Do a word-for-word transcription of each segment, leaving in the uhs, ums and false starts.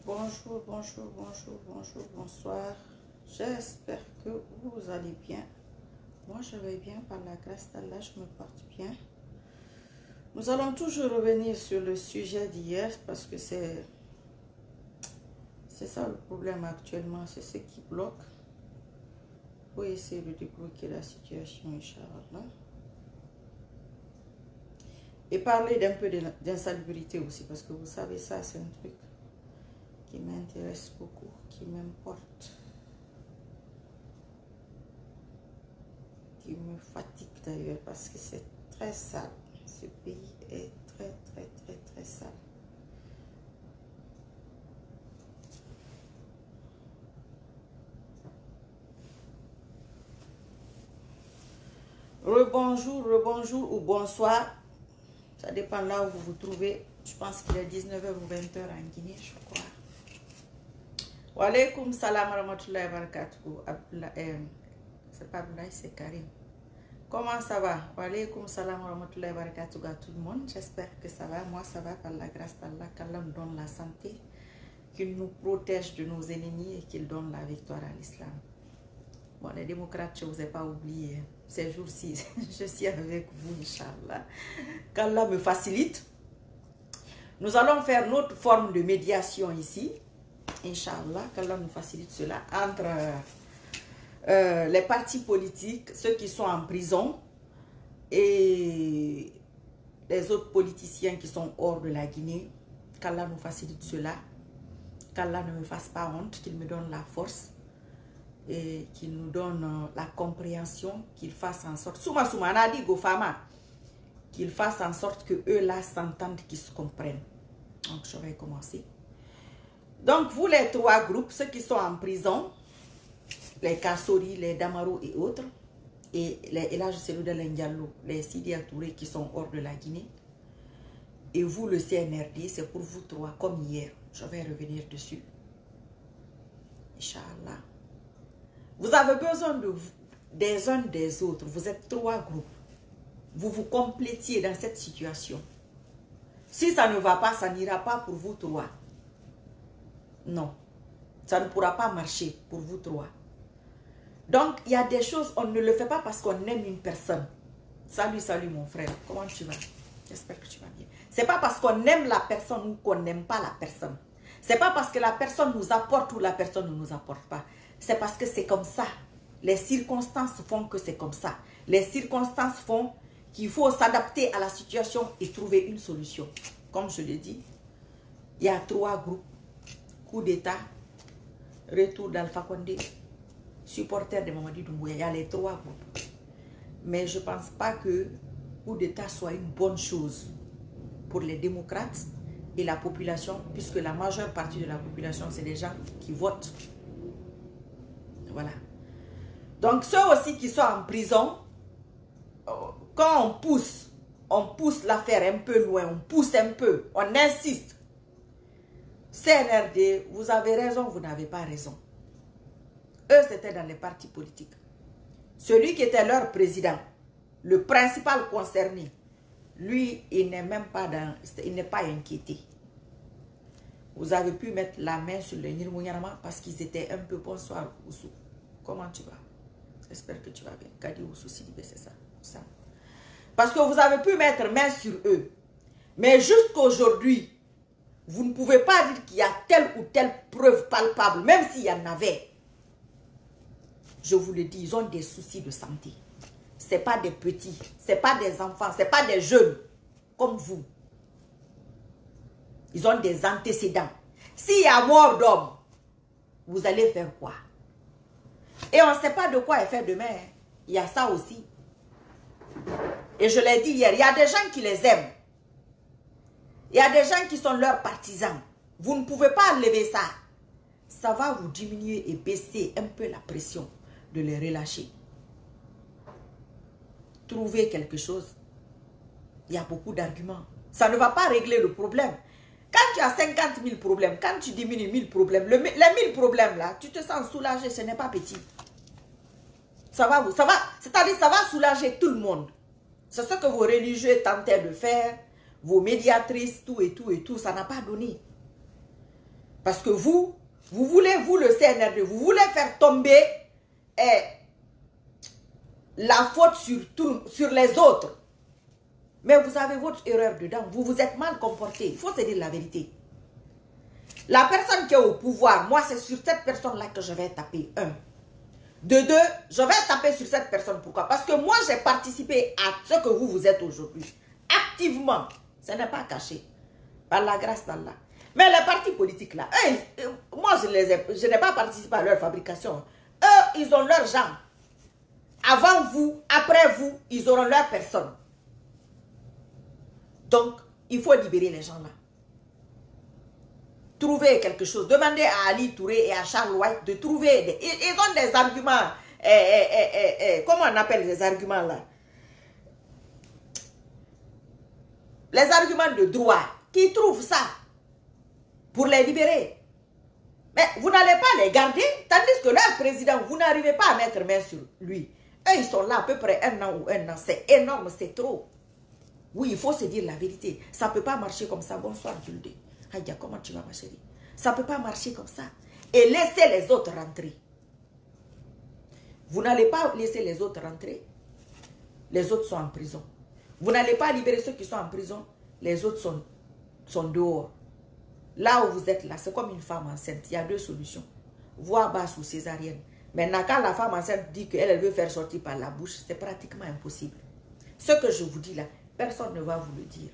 Bonjour, bonjour, bonjour, bonjour, bonsoir. J'espère que vous allez bien. Moi, je vais bien par la grâce d'Allah, je me porte bien. Nous allons toujours revenir sur le sujet d'hier parce que c'est c'est ça le problème actuellement, c'est ce qui bloque. Pour essayer de débloquer la situation, Inch'Allah. Et parler d'un peu d'insalubrité aussi, parce que vous savez, ça, c'est un truc qui m'intéresse beaucoup, qui m'importe, qui me fatigue d'ailleurs, parce que c'est très sale. Ce pays est très, très, très, très sale. Rebonjour, rebonjour ou bonsoir. Ça dépend là où vous vous trouvez. Je pense qu'il est dix-neuf heures ou vingt heures en Guinée, je crois. Wa alaykoum salam wa rahmatullahi wa barakatuh. Euh, c'est pas Abdoulaye, c'est Karim. Comment ça va? Wa alaykoum salam wa rahmatullahi wa barakatuh à tout le monde. J'espère que ça va. Moi, ça va par la grâce d'Allah. Qu'Allah nous donne la santé, qu'il nous protège de nos ennemis et qu'il donne la victoire à l'islam. Bon, les démocrates, je ne vous ai pas oublié. Ces jours-ci, je suis avec vous, Inch'Allah. Qu'Allah me facilite. Nous allons faire notre forme de médiation ici. Inch'Allah, qu'Allah nous facilite cela. Entre euh, les partis politiques, ceux qui sont en prison et les autres politiciens qui sont hors de la Guinée. Qu'Allah nous facilite cela. Qu'Allah ne me fasse pas honte, qu'il me donne la force. Et qu'il nous donne euh, la compréhension, qu'il fasse en sorte, souma souma, nadi go fama, qu'il fasse en sorte que eux là s'entendent, qu'ils se comprennent. Donc je vais commencer. Donc vous les trois groupes, ceux qui sont en prison, les Kassori, les Damaro et autres, et les Elhadji Cellou Dalein Diallo, les Sidi Touré qui sont hors de la Guinée, et vous le C N R D, c'est pour vous trois, comme hier, je vais revenir dessus. Inch'Allah. Vous avez besoin de vous, des uns des autres. Vous êtes trois groupes. Vous vous complétiez dans cette situation. Si ça ne va pas, ça n'ira pas pour vous trois. Non. Ça ne pourra pas marcher pour vous trois. Donc, il y a des choses, on ne le fait pas parce qu'on aime une personne. Salut, salut mon frère. Comment tu vas? J'espère que tu vas bien. C'est pas parce qu'on aime la personne ou qu'on n'aime pas la personne. C'est pas parce que la personne nous apporte ou la personne ne nous apporte pas. C'est parce que c'est comme ça. Les circonstances font que c'est comme ça. Les circonstances font qu'il faut s'adapter à la situation et trouver une solution. Comme je l'ai dit, il y a trois groupes. Coup d'État, retour d'Alpha Condé, supporters de Mamadi Doumbouya. Il y a les trois groupes. Mais je ne pense pas que coup d'État soit une bonne chose pour les démocrates et la population, puisque la majeure partie de la population, c'est des gens qui votent. Voilà. Donc, ceux aussi qui sont en prison, quand on pousse, on pousse l'affaire un peu loin, on pousse un peu, on insiste. C N R D, vous avez raison, vous n'avez pas raison. Eux, c'était dans les partis politiques. Celui qui était leur président, le principal concerné, lui, il n'est même pas dans, il n'est pas inquiété. Vous avez pu mettre la main sur le Nirmouniarama parce qu'ils étaient un peu bonsoir Oussou. Comment tu vas? J'espère que tu vas bien. Kadi Oussou Sidibé, c'est ça. ça. Parce que vous avez pu mettre main sur eux. Mais jusqu'aujourd'hui, vous ne pouvez pas dire qu'il y a telle ou telle preuve palpable, même s'il y en avait. Je vous le dis, ils ont des soucis de santé. Ce n'est pas des petits, ce n'est pas des enfants, ce n'est pas des jeunes comme vous. Ils ont des antécédents. S'il y a mort d'homme, vous allez faire quoi? Et on ne sait pas de quoi elle fait demain. Hein. Il y a ça aussi. Et je l'ai dit hier, il y a des gens qui les aiment. Il y a des gens qui sont leurs partisans. Vous ne pouvez pas enlever ça. Ça va vous diminuer et baisser un peu la pression de les relâcher. Trouvez quelque chose. Il y a beaucoup d'arguments. Ça ne va pas régler le problème. Quand tu as cinquante mille problèmes, quand tu diminues mille problèmes, le, les mille problèmes là, tu te sens soulagé, ce n'est pas petit. Ça va vous, ça va, c'est-à-dire ça va soulager tout le monde. C'est ce que vos religieux tentaient de faire, vos médiatrices, tout et tout et tout, ça n'a pas donné. Parce que vous, vous voulez, vous le C N R D, vous voulez faire tomber eh, la faute sur, tout, sur les autres. Mais vous avez votre erreur dedans. Vous vous êtes mal comporté. Il faut se dire la vérité. La personne qui est au pouvoir, moi, c'est sur cette personne-là que je vais taper. Un. De deux, je vais taper sur cette personne. Pourquoi? Parce que moi, j'ai participé à ce que vous, vous êtes aujourd'hui. Activement. Ce n'est pas caché. Par la grâce d'Allah. Mais les partis politiques, là, eux, moi, je n'ai pas participé à leur fabrication. Eux, ils ont leurs gens. Avant vous, après vous, ils auront leur personne. Donc, il faut libérer les gens là. Trouver quelque chose. Demandez à Ali Touré et à Charles White de trouver. Des, ils, ils ont des arguments. Eh, eh, eh, eh, comment on appelle les arguments là? Les arguments de droit. Qui trouvent ça pour les libérer? Mais vous n'allez pas les garder. Tandis que leur président, vous n'arrivez pas à mettre main sur lui. Eux, ils sont là à peu près un an ou un an. C'est énorme, c'est trop. Oui, il faut se dire la vérité. Ça ne peut pas marcher comme ça. Bonsoir, Julde. Aïe, comment tu vas, ma chérie? Ça ne peut pas marcher comme ça. Et laissez les autres rentrer. Vous n'allez pas laisser les autres rentrer. Les autres sont en prison. Vous n'allez pas libérer ceux qui sont en prison. Les autres sont, sont dehors. Là où vous êtes là, c'est comme une femme enceinte. Il y a deux solutions. Voie basse ou césarienne. Maintenant, quand la femme enceinte dit qu'elle elle veut faire sortir par la bouche, c'est pratiquement impossible. Ce que je vous dis là, personne ne va vous le dire.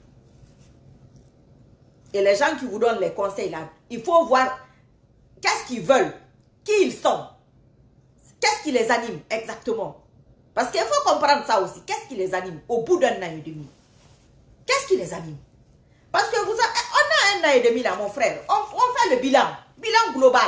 Et les gens qui vous donnent les conseils là, il faut voir qu'est-ce qu'ils veulent, qui ils sont, qu'est-ce qui les anime exactement. Parce qu'il faut comprendre ça aussi. Qu'est-ce qui les anime au bout d'un an et demi? Qu'est-ce qui les anime? Parce que vous avez, on a un an et demi là, mon frère. On, on fait le bilan, bilan global.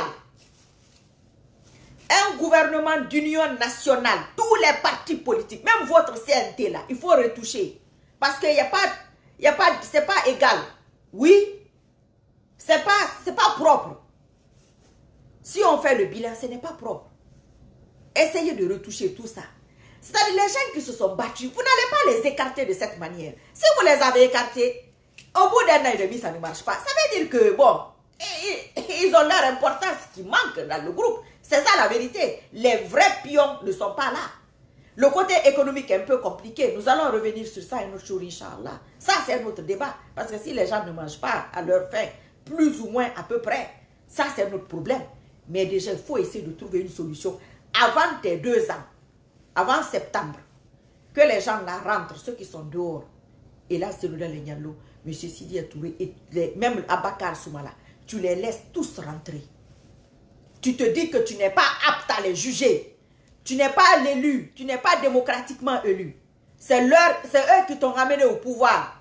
Un gouvernement d'union nationale, tous les partis politiques, même votre C N T là, il faut retoucher. Parce qu'il n'y a pas, il y a pas, c'est pas égal. Oui, c'est pas, c'est pas propre. Si on fait le bilan, ce n'est pas propre. Essayez de retoucher tout ça. C'est-à-dire les gens qui se sont battus, vous n'allez pas les écarter de cette manière. Si vous les avez écartés, au bout d'un an et demi, ça ne marche pas. Ça veut dire que, bon, ils ont leur importance qui manque dans le groupe. C'est ça la vérité. Les vrais pions ne sont pas là. Le côté économique est un peu compliqué. Nous allons revenir sur ça un autre jour, Inch'Allah. Ça, c'est un autre débat. Parce que si les gens ne mangent pas à leur faim, plus ou moins à peu près, ça, c'est un autre problème. Mais déjà, il faut essayer de trouver une solution avant tes deux ans, avant septembre, que les gens là rentrent, ceux qui sont dehors. Et là, c'est le Legnalo, M. Sidi Touré, et les, même Abakar Soumala, tu les laisses tous rentrer. Tu te dis que tu n'es pas apte à les juger. Tu n'es pas l'élu, tu n'es pas démocratiquement élu. C'est eux qui t'ont ramené au pouvoir.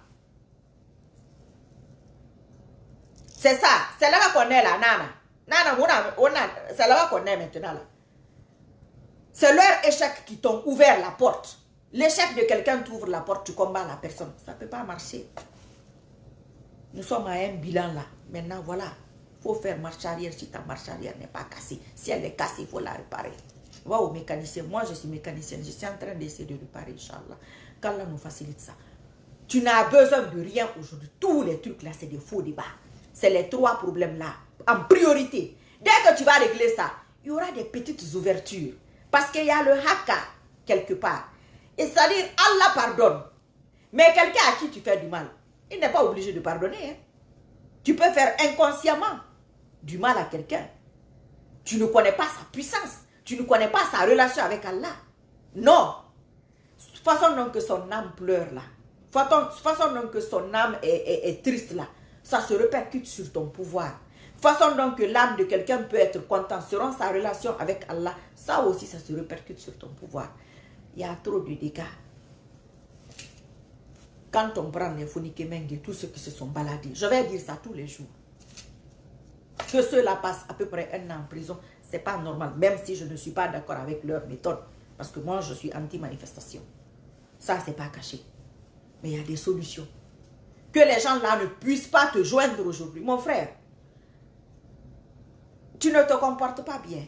C'est ça, c'est là qu'on est là, Nana. Nana, on a, on a, c'est là qu'on est maintenant là. C'est leur échec qui t'ont ouvert la porte. L'échec de quelqu'un t'ouvre la porte, tu combats la personne. Ça ne peut pas marcher. Nous sommes à un bilan là. Maintenant, voilà. Il faut faire marche arrière si ta marche arrière n'est pas cassée. Si elle est cassée, il faut la réparer. Va au mécanicien. Moi, je suis mécanicienne. Je suis en train d'essayer de réparer, Inch'Allah. Qu'Allah nous facilite ça. Tu n'as besoin de rien aujourd'hui. Tous les trucs là, c'est des faux débats. C'est les trois problèmes là. En priorité. Dès que tu vas régler ça, il y aura des petites ouvertures. Parce qu'il y a le haka quelque part. Et c'est-à-dire, Allah pardonne. Mais quelqu'un à qui tu fais du mal, il n'est pas obligé de pardonner. Hein. Tu peux faire inconsciemment du mal à quelqu'un. Tu ne connais pas sa puissance. Tu ne connais pas sa relation avec Allah. Non. Façon donc que son âme pleure là. Façon, façon donc que son âme est, est, est triste là. Ça se répercute sur ton pouvoir. Façon donc que l'âme de quelqu'un peut être content selon sa relation avec Allah. Ça aussi, ça se répercute sur ton pouvoir. Il y a trop de dégâts. Quand on prend les Fonikemeng, tous ceux qui se sont baladés, je vais dire ça tous les jours. Que ceux-là passent à peu près un an en prison, c'est pas normal. Même si je ne suis pas d'accord avec leur méthode. Parce que moi, je suis anti-manifestation. Ça, c'est pas caché. Mais il y a des solutions. Que les gens là ne puissent pas te joindre aujourd'hui. Mon frère, tu ne te comportes pas bien.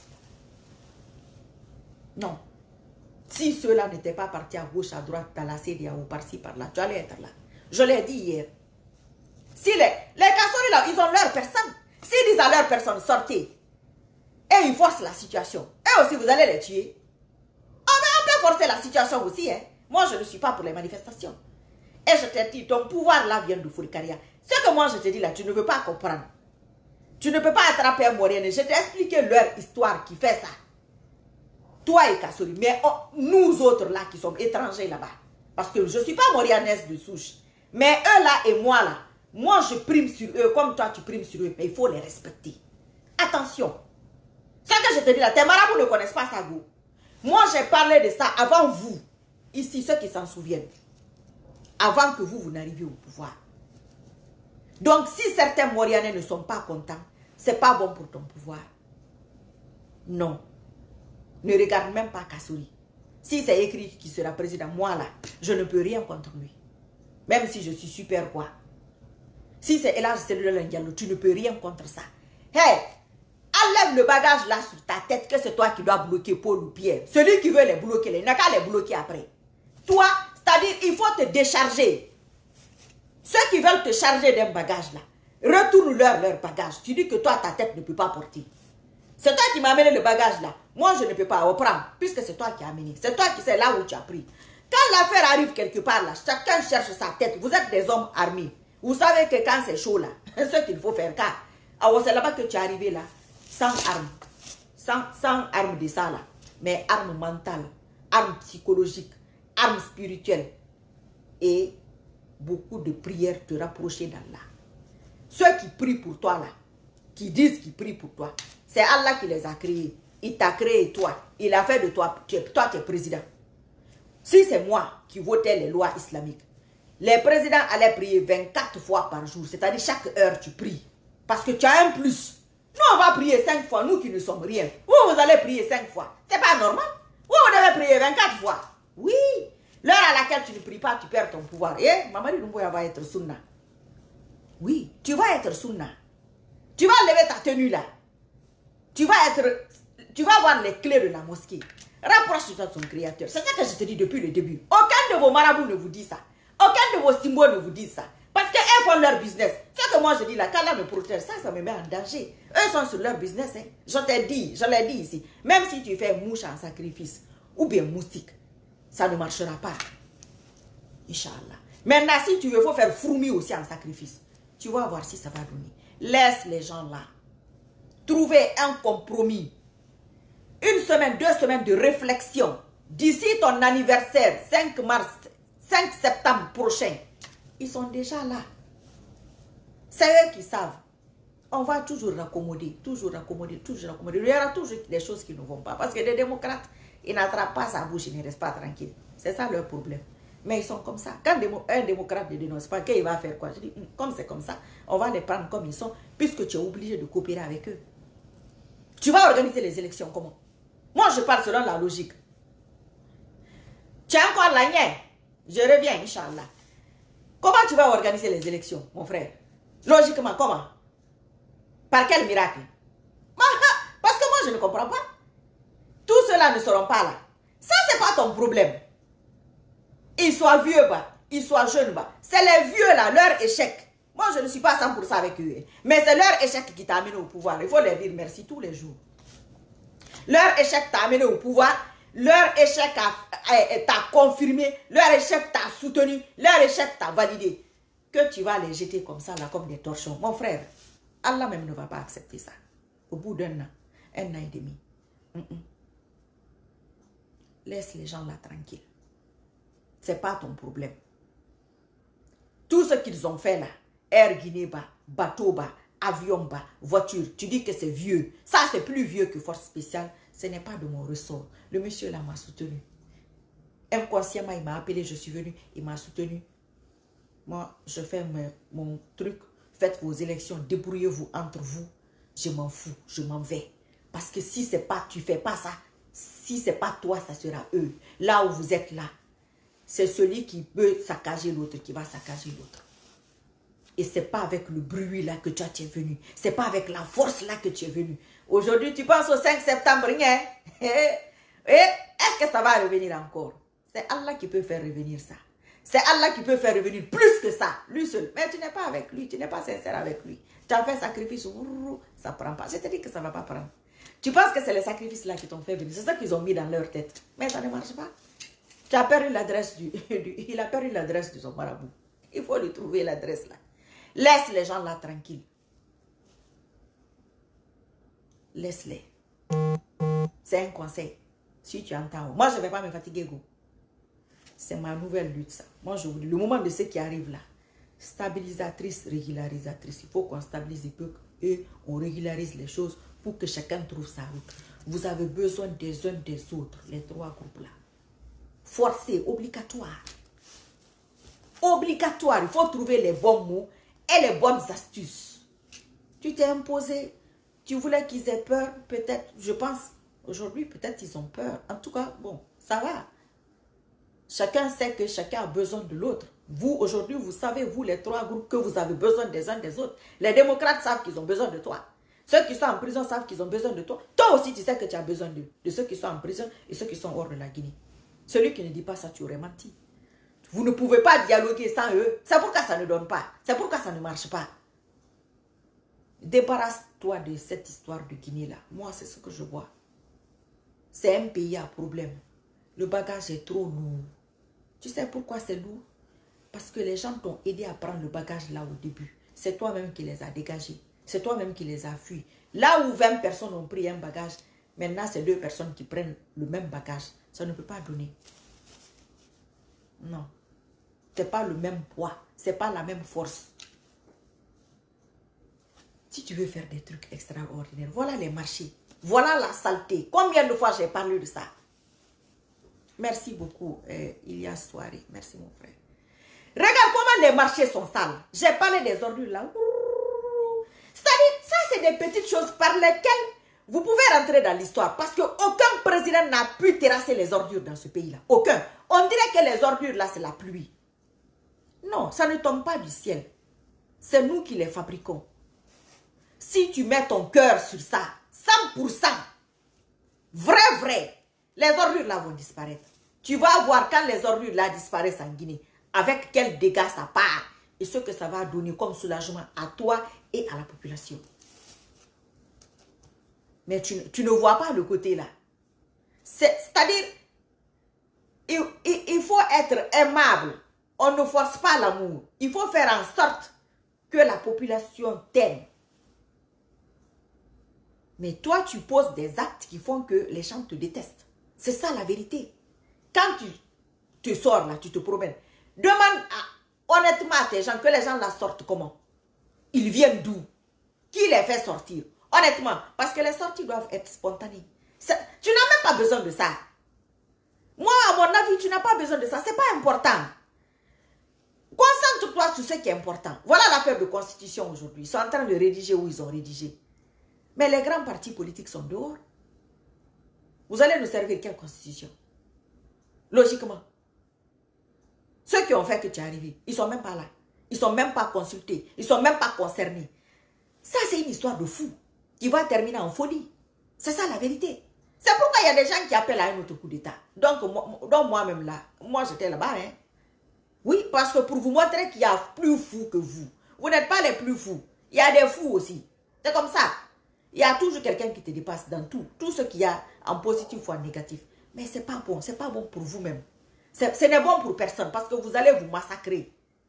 Non. Si ceux-là n'étaient pas partis à gauche, à droite, dans la C D A ou par-ci, par-là, tu allais être là. Je l'ai dit hier. Si les, les Kassori là, ils ont leur personne. Si S'ils disent à leur personne, sortez, et ils forcent la situation, et aussi vous allez les tuer. Oh, mais on peut forcer la situation aussi, hein. Moi, je ne suis pas pour les manifestations. Et je te dis, ton pouvoir là vient de Fourikaria. Ce que moi je te dis là, tu ne veux pas comprendre. Tu ne peux pas attraper un Moriane. Je t'ai expliqué leur histoire qui fait ça. Toi et Kassori. Mais oh, nous autres là qui sommes étrangers là-bas. Parce que je ne suis pas Morianaise de souche. Mais eux là et moi là, moi je prime sur eux comme toi tu primes sur eux. Mais il faut les respecter. Attention. Ce que je te dis là, tes marabouts ne connaissent pas ça, go. Moi j'ai parlé de ça avant vous. Ici, ceux qui s'en souviennent. Avant que vous, vous n'arriviez au pouvoir. Donc, si certains Morianais ne sont pas contents, c'est pas bon pour ton pouvoir. Non. Ne regarde même pas Kassori. Si c'est écrit qu'il sera président, moi là, je ne peux rien contre lui. Même si je suis super quoi. Si c'est Elage Cellulaire Diallo, tu ne peux rien contre ça. Hey, enlève le bagage là sur ta tête que c'est toi qui dois bloquer Paul ou Pierre. Celui qui veut les bloquer, il n'a qu'à les bloquer après. Toi, c'est-à-dire, il faut te décharger. Ceux qui veulent te charger d'un bagage là, retourne-leur leur bagage. Tu dis que toi, ta tête ne peut pas porter. C'est toi qui m'as amené le bagage là. Moi, je ne peux pas reprendre, puisque c'est toi qui as amené. C'est toi qui sais là où tu as pris. Quand l'affaire arrive quelque part là, chacun cherche sa tête. Vous êtes des hommes armés. Vous savez que quand c'est chaud là, ce qu'il faut faire, car alors c'est là-bas que tu es arrivé là, sans armes. Sans, sans armes de ça là. Mais armes mentales, armes psychologiques, armes spirituelles. Et beaucoup de prières te rapprocher d'Allah. Ceux qui prient pour toi là, qui disent qu'ils prient pour toi, c'est Allah qui les a créés. Il t'a créé toi. Il a fait de toi, tu es, toi tu es président. Si c'est moi qui votais les lois islamiques, les présidents allaient prier vingt-quatre fois par jour. C'est-à-dire chaque heure tu pries. Parce que tu as un plus. Nous on va prier cinq fois, nous qui ne sommes rien. Vous, vous allez prier cinq fois. C'est pas normal. Vous, vous devez prier vingt-quatre fois. Oui. L'heure à laquelle tu ne pries pas, tu perds ton pouvoir. Et Mamadi Doumbouya va être sunna. Oui, tu vas être sunna. Tu vas lever ta tenue là. Tu vas être, tu vas avoir les clés de la mosquée. Rapproche-toi de ton créateur. C'est ça que je te dis depuis le début. Aucun de vos marabouts ne vous dit ça. Aucun de vos symboles ne vous dit ça. Parce qu'ils font leur business. Ce que moi je dis là, quand Allah me protège, ça, ça me met en danger. Eux sont sur leur business. Hein. Je t'ai dit, je l'ai dit ici. Même si tu fais mouche en sacrifice ou bien moustique, ça ne marchera pas. Inch'Allah. Maintenant, si tu veux, il faut faire fourmi aussi en sacrifice. Tu vas voir si ça va donner. Laisse les gens là. Trouver un compromis. Une semaine, deux semaines de réflexion. D'ici ton anniversaire, cinq mars, cinq septembre prochain, ils sont déjà là. C'est eux qui savent. On va toujours raccommoder, toujours raccommoder, toujours raccommoder. Il y aura toujours des choses qui ne vont pas. Parce que les démocrates, ils n'attrapent pas sa bouche, ils ne restent pas tranquilles. C'est ça leur problème. Mais ils sont comme ça. Quand un démocrate ne dénonce pas, qu'il va faire quoi? Je dis, comme c'est comme ça, on va les prendre comme ils sont, puisque tu es obligé de coopérer avec eux. Tu vas organiser les élections comment? Moi, je parle selon la logique. Tu as encore la nienne. Je reviens, Inch'Allah. Comment tu vas organiser les élections, mon frère? Logiquement, comment? Par quel miracle? Parce que moi, je ne comprends pas. Tous ceux-là ne seront pas là. Ça, c'est pas ton problème. Ils soient vieux, bah, ils soient jeunes, bah. C'est les vieux là, leur échec. Moi, je ne suis pas cent pour cent avec eux. Mais c'est leur échec qui t'a amené au pouvoir. Il faut leur dire merci tous les jours. Leur échec t'a amené au pouvoir. Leur échec t'a confirmé. Leur échec t'a soutenu. Leur échec t'a validé. Que tu vas les jeter comme ça, là, comme des torchons. Mon frère, Allah même ne va pas accepter ça. Au bout d'un an, un an et demi. Mm -mm. Laisse les gens là tranquilles. C'est pas ton problème. Tout ce qu'ils ont fait là, Air Guinée bas, bateau bas, avion bas, voiture, tu dis que c'est vieux. Ça, c'est plus vieux que force spéciale. Ce n'est pas de mon ressort. Le monsieur là m'a soutenu. Inconsciemment, il m'a appelé, je suis venu, il m'a soutenu. Moi, je fais mon, mon truc. Faites vos élections, débrouillez-vous entre vous. Je m'en fous, je m'en vais. Parce que si c'est pas, tu fais pas ça, si c'est pas toi, ça sera eux. Là où vous êtes là, c'est celui qui peut saccager l'autre qui va saccager l'autre. Et c'est pas avec le bruit là que tu es venu. C'est pas avec la force là que tu es venu. Aujourd'hui, tu penses au cinq septembre, rien. Et est-ce que ça va revenir encore? C'est Allah qui peut faire revenir ça. C'est Allah qui peut faire revenir plus que ça, lui seul. Mais tu n'es pas avec lui, tu n'es pas sincère avec lui. Tu as fait sacrifice, ça ne prend pas. Je te dis que ça ne va pas prendre. Tu penses que c'est les sacrifices là qui t'ont fait venir. C'est ça qu'ils ont mis dans leur tête. Mais ça ne marche pas. Tu as perdu l'adresse du, du... Il a perdu l'adresse de son marabout. Il faut lui trouver l'adresse là. Laisse les gens là tranquilles. Laisse-les. C'est un conseil. Si tu entends. Moi, je ne vais pas me fatiguer, go. C'est ma nouvelle lutte, ça. Moi, je vous dis, le moment de ce qui arrive là, stabilisatrice, régularisatrice, il faut qu'on stabilise un peu et on régularise les choses pour que chacun trouve sa route. Vous avez besoin des uns des autres, les trois groupes là. Forcé, obligatoire. Obligatoire, il faut trouver les bons mots et les bonnes astuces. Tu t'es imposé, tu voulais qu'ils aient peur, peut-être, je pense, aujourd'hui, peut-être ils ont peur. En tout cas, bon, ça va. Chacun sait que chacun a besoin de l'autre. Vous, aujourd'hui, vous savez, vous, les trois groupes, que vous avez besoin des uns des autres. Les démocrates savent qu'ils ont besoin de toi. Ceux qui sont en prison savent qu'ils ont besoin de toi. Toi aussi, tu sais que tu as besoin d'eux. De ceux qui sont en prison et ceux qui sont hors de la Guinée. Celui qui ne dit pas ça, tu aurais menti. Vous ne pouvez pas dialoguer sans eux. C'est pourquoi ça ne donne pas. C'est pourquoi ça ne marche pas. Débarrasse-toi de cette histoire de Guinée-là. Moi, c'est ce que je vois. C'est un pays à problème. Le bagage est trop lourd. Tu sais pourquoi c'est lourd? Parce que les gens t'ont aidé à prendre le bagage là au début. C'est toi-même qui les as dégagés. C'est toi-même qui les as fuis. Là où vingt personnes ont pris un bagage, maintenant c'est deux personnes qui prennent le même bagage. Ça ne peut pas donner. Non. Ce n'est pas le même poids. Ce n'est pas la même force. Si tu veux faire des trucs extraordinaires, voilà les marchés. Voilà la saleté. Combien de fois j'ai parlé de ça? Merci beaucoup, euh, Ilias Soirée. Merci, mon frère. Regarde comment les marchés sont sales. J'ai parlé des ordures là. C'est-à-dire, ça, c'est des petites choses par lesquelles vous pouvez rentrer dans l'histoire. Parce qu'aucun président n'a pu terrasser les ordures dans ce pays-là. Aucun. On dirait que les ordures là, c'est la pluie. Non, ça ne tombe pas du ciel. C'est nous qui les fabriquons. Si tu mets ton cœur sur ça, cent pour cent, vrai, vrai, les ordures là vont disparaître. Tu vas voir quand les ordures là disparaissent en Guinée, avec quels dégâts ça part et ce que ça va donner comme soulagement à toi et à la population. Mais tu, tu ne vois pas le côté là. C'est-à-dire, il, il, il faut être aimable. On ne force pas l'amour. Il faut faire en sorte que la population t'aime. Mais toi, tu poses des actes qui font que les gens te détestent. C'est ça la vérité. Quand tu te sors là, tu te promènes, demande à, honnêtement à tes gens que les gens la sortent comment? Ils viennent d'où? Qui les fait sortir? Honnêtement, parce que les sorties doivent être spontanées. Tu n'as même pas besoin de ça. Moi, à mon avis, tu n'as pas besoin de ça. Ce n'est pas important. Concentre-toi sur ce qui est important. Voilà l'affaire de constitution aujourd'hui. Ils sont en train de rédiger où ils ont rédigé. Mais les grands partis politiques sont dehors. Vous allez nous servir quelle constitution? Logiquement. Ceux qui ont fait que tu es arrivé, ils ne sont même pas là. Ils ne sont même pas consultés. Ils ne sont même pas concernés. Ça, c'est une histoire de fou qui va terminer en folie. C'est ça la vérité. C'est pourquoi il y a des gens qui appellent à un autre coup d'État. Donc, donc moi-même là, moi j'étais là-bas. Hein. Oui, parce que pour vous montrer qu'il y a plus fous que vous. Vous n'êtes pas les plus fous. Il y a des fous aussi. C'est comme ça. Il y a toujours quelqu'un qui te dépasse dans tout. Tout ce qu'il y a en positif ou en négatif. Mais ce n'est pas bon. Ce n'est pas bon pour vous-même. Ce n'est bon pour personne parce que vous allez vous massacrer.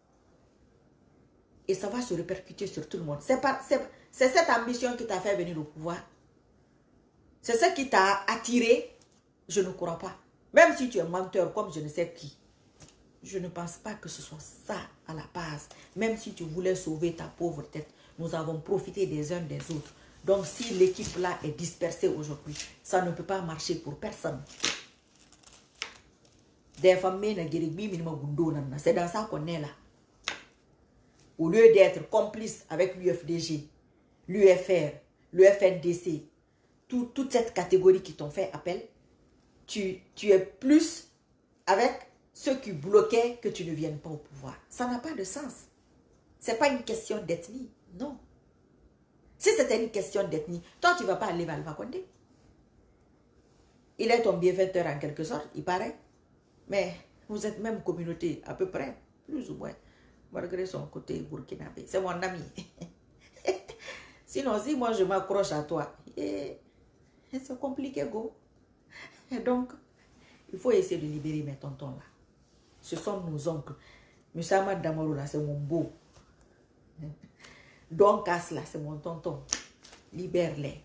Et ça va se répercuter sur tout le monde. C'est cette ambition qui t'a fait venir au pouvoir. C'est ce qui t'a attiré. Je ne crois pas. Même si tu es menteur comme je ne sais qui. Je ne pense pas que ce soit ça à la base. Même si tu voulais sauver ta pauvre tête. Nous avons profité des uns des autres. Donc si l'équipe là est dispersée aujourd'hui, ça ne peut pas marcher pour personne. C'est dans ça qu'on est là. Au lieu d'être complice avec l'U F D G, l'U F R, le F N D C, tout, toute cette catégorie qui t'ont fait appel, tu, tu es plus avec ceux qui bloquaient que tu ne viennes pas au pouvoir. Ça n'a pas de sens. Ce n'est pas une question d'ethnie, non. Si c'était une question d'ethnie, toi tu ne vas pas aller à Alpha Condé. Il est ton bienfaiteur en quelque sorte, il paraît. Mais Vous êtes même communauté, à peu près, plus ou moins. Malgré son côté burkinabé. C'est mon ami. Sinon, si moi je m'accroche à toi, c'est compliqué, go. Et donc, il faut essayer de libérer mes tontons là. Ce sont nos oncles. Moussama Damoro là, c'est mon beau. Don Cass là, c'est mon tonton. Libère-les.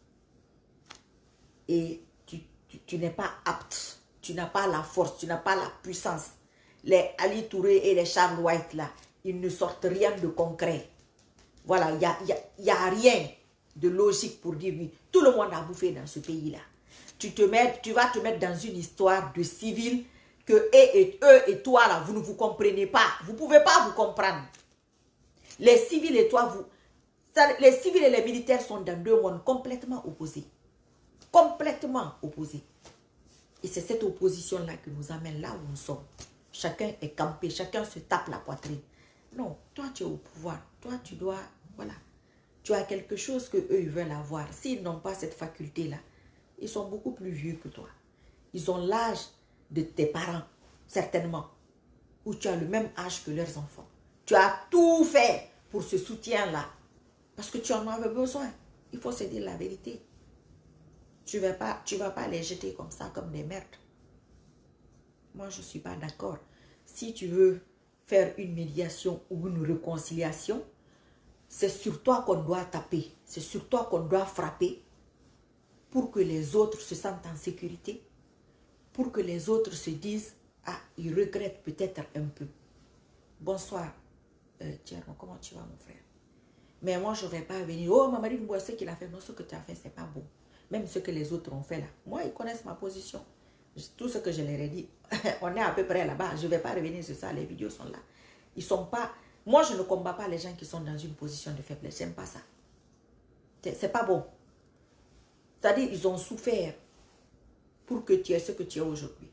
Et tu, tu, tu n'es pas apte. Tu n'as pas la force, tu n'as pas la puissance. Les Ali Touré et les Charles White là, ils ne sortent rien de concret. Voilà, il n'y a, y a, y a rien de logique pour dire oui. Tout le monde a bouffé dans ce pays-là. Tu, te mets, tu vas te mettre dans une histoire de civils que eux et, eux et toi, là, vous ne vous comprenez pas. Vous ne pouvez pas vous comprendre. Les civils et toi, vous... Les civils et les militaires sont dans deux mondes complètement opposés. Complètement opposés. Et c'est cette opposition-là qui nous amène là où nous sommes. Chacun est campé, chacun se tape la poitrine. Non, toi tu es au pouvoir. Toi tu dois, voilà. Tu as quelque chose que eux ils veulent avoir. S'ils n'ont pas cette faculté-là, ils sont beaucoup plus vieux que toi. Ils ont l'âge de tes parents, certainement. Ou tu as le même âge que leurs enfants. Tu as tout fait pour ce soutien-là. Parce que tu en avais besoin. Il faut se dire la vérité. Tu ne vas pas, tu vas pas les jeter comme ça, comme des merdes. Moi, je ne suis pas d'accord. Si tu veux faire une médiation ou une réconciliation, c'est sur toi qu'on doit taper. C'est sur toi qu'on doit frapper pour que les autres se sentent en sécurité. Pour que les autres se disent, ah, ils regrettent peut-être un peu. Bonsoir, euh, Thierno, comment tu vas, mon frère? Mais moi, je ne vais pas venir. Oh, maman, dis-moi ce qu'il a fait. Non, ce que tu as fait, ce n'est pas bon. Même ce que les autres ont fait là. Moi, ils connaissent ma position. Tout ce que je leur ai dit, on est à peu près là-bas. Je ne vais pas revenir sur ça. Les vidéos sont là. Ils sont pas... Moi, je ne combats pas les gens qui sont dans une position de faiblesse. J'aime pas ça. C'est pas bon. C'est-à-dire, ils ont souffert pour que tu aies ce que tu es aujourd'hui.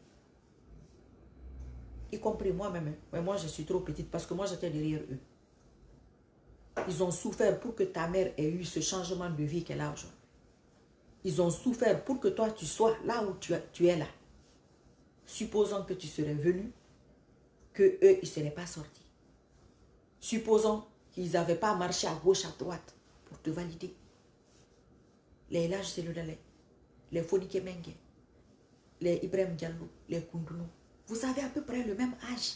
Y compris moi-même. Mais moi, je suis trop petite parce que moi, j'étais derrière eux. Ils ont souffert pour que ta mère ait eu ce changement de vie qu'elle a aujourd'hui. Ils ont souffert pour que toi, tu sois là où tu, tu es là. Supposons que tu serais venu, que eux, ils ne seraient pas sortis. Supposons qu'ils n'avaient pas marché à gauche, à droite pour te valider. Les Elhadji Cellou Dalein, les Fonike Mengue, les Ibrahim Diallo, les Koundounou, vous avez à peu près le même âge.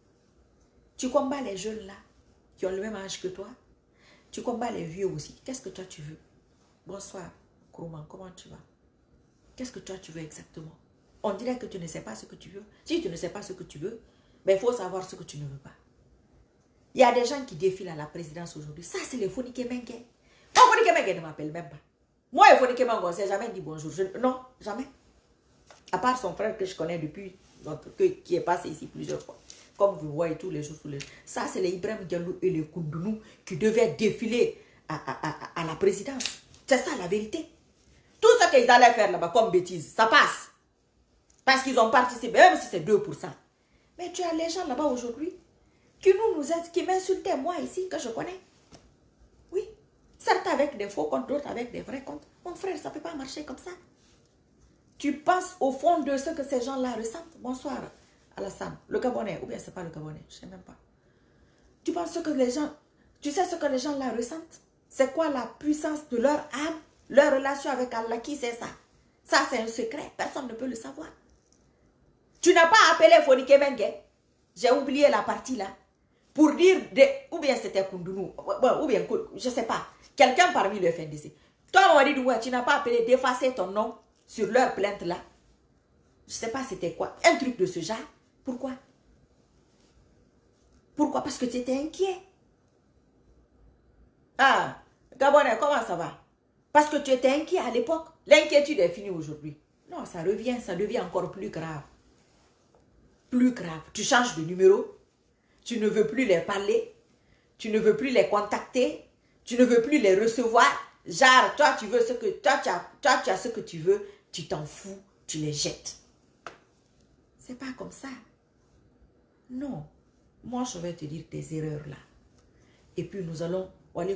Tu combats les jeunes là, qui ont le même âge que toi. Tu combats les vieux aussi. Qu'est-ce que toi tu veux? Bonsoir, Kourouman, comment tu vas? Qu'est-ce que toi tu veux exactement? On dirait que tu ne sais pas ce que tu veux. Si tu ne sais pas ce que tu veux, mais il faut savoir ce que tu ne veux pas. Il y a des gens qui défilent à la présidence aujourd'hui. Ça, c'est les Fonike Mengue. Oh, Fonike Mengue ne m'appelle même pas. Moi, les Fonike Mengue, on ne s'est jamais dit bonjour. Je, non, jamais. À part son frère que je connais depuis, donc, que, qui est passé ici plusieurs fois. Comme vous le voyez tous les jours, tous les jours. Ça, c'est les Ibrahim Diallo et les Koundounou qui devaient défiler à, à, à, à la présidence. C'est ça la vérité. Tout ce qu'ils allaient faire là-bas comme bêtise, ça passe. Parce qu'ils ont participé, même si c'est deux pour cent. Mais tu as les gens là-bas aujourd'hui qui nous, nous qui m'insultaient, moi ici, que je connais. Oui. Certains avec des faux comptes, d'autres avec des vrais comptes. Mon frère, ça ne peut pas marcher comme ça. Tu penses au fond de ce que ces gens-là ressentent. Bonsoir, Alassane. Le Gabonais, ou bien c'est pas le Gabonais, je ne sais même pas. Tu penses que les gens, tu sais ce que les gens là ressentent? C'est quoi la puissance de leur âme, leur relation avec Allah? Qui sait ça? Ça, c'est un secret. Personne ne peut le savoir. Tu n'as pas appelé Fonike Mengue. J'ai oublié la partie là. Pour dire, de, ou bien c'était Koundounou, ou bien, je ne sais pas. Quelqu'un parmi le F N D C. Toi, Mamadi Doumbouya, tu n'as pas appelé d'effacer ton nom sur leur plainte là. Je ne sais pas c'était quoi. Un truc de ce genre. Pourquoi? Pourquoi? Parce que tu étais inquiet. Ah, Gabonais, comment ça va? Parce que tu étais inquiet à l'époque. L'inquiétude est finie aujourd'hui. Non, ça revient, ça devient encore plus grave. Plus grave. Tu changes de numéro. Tu ne veux plus les parler. Tu ne veux plus les contacter. Tu ne veux plus les recevoir. Genre, toi, tu veux ce que, toi, tu as, toi, tu as ce que tu veux. Tu t'en fous. Tu les jettes. C'est pas comme ça. Non. Moi, je vais te dire tes erreurs là. Et puis, nous allons...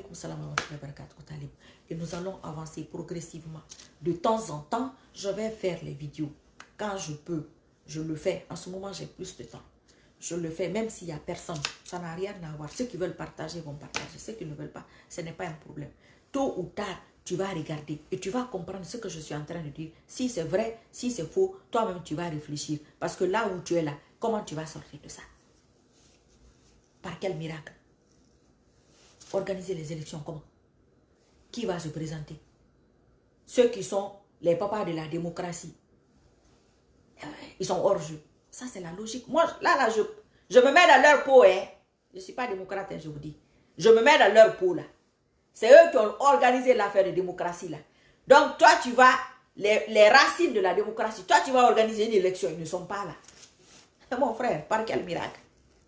Et nous allons avancer progressivement. De temps en temps, je vais faire les vidéos. Quand je peux Je le fais. En ce moment, j'ai plus de temps. Je le fais, même s'il n'y a personne. Ça n'a rien à voir. Ceux qui veulent partager vont partager. Ceux qui ne veulent pas, ce n'est pas un problème. Tôt ou tard, tu vas regarder et tu vas comprendre ce que je suis en train de dire. Si c'est vrai, si c'est faux, toi-même, tu vas réfléchir. Parce que là où tu es là, comment tu vas sortir de ça? Par quel miracle? Organiser les élections, comment? Qui va se présenter? Ceux qui sont les papas de la démocratie. Ils sont hors jeu. Ça, c'est la logique. Moi, là, là, je, je me mets dans leur peau. Hein. Je ne suis pas démocrate, hein, je vous dis. Je me mets dans leur peau, là. C'est eux qui ont organisé l'affaire de démocratie, là. Donc, toi, tu vas... Les, les racines de la démocratie, toi, tu vas organiser une élection. Ils ne sont pas là. Mon frère, par quel miracle?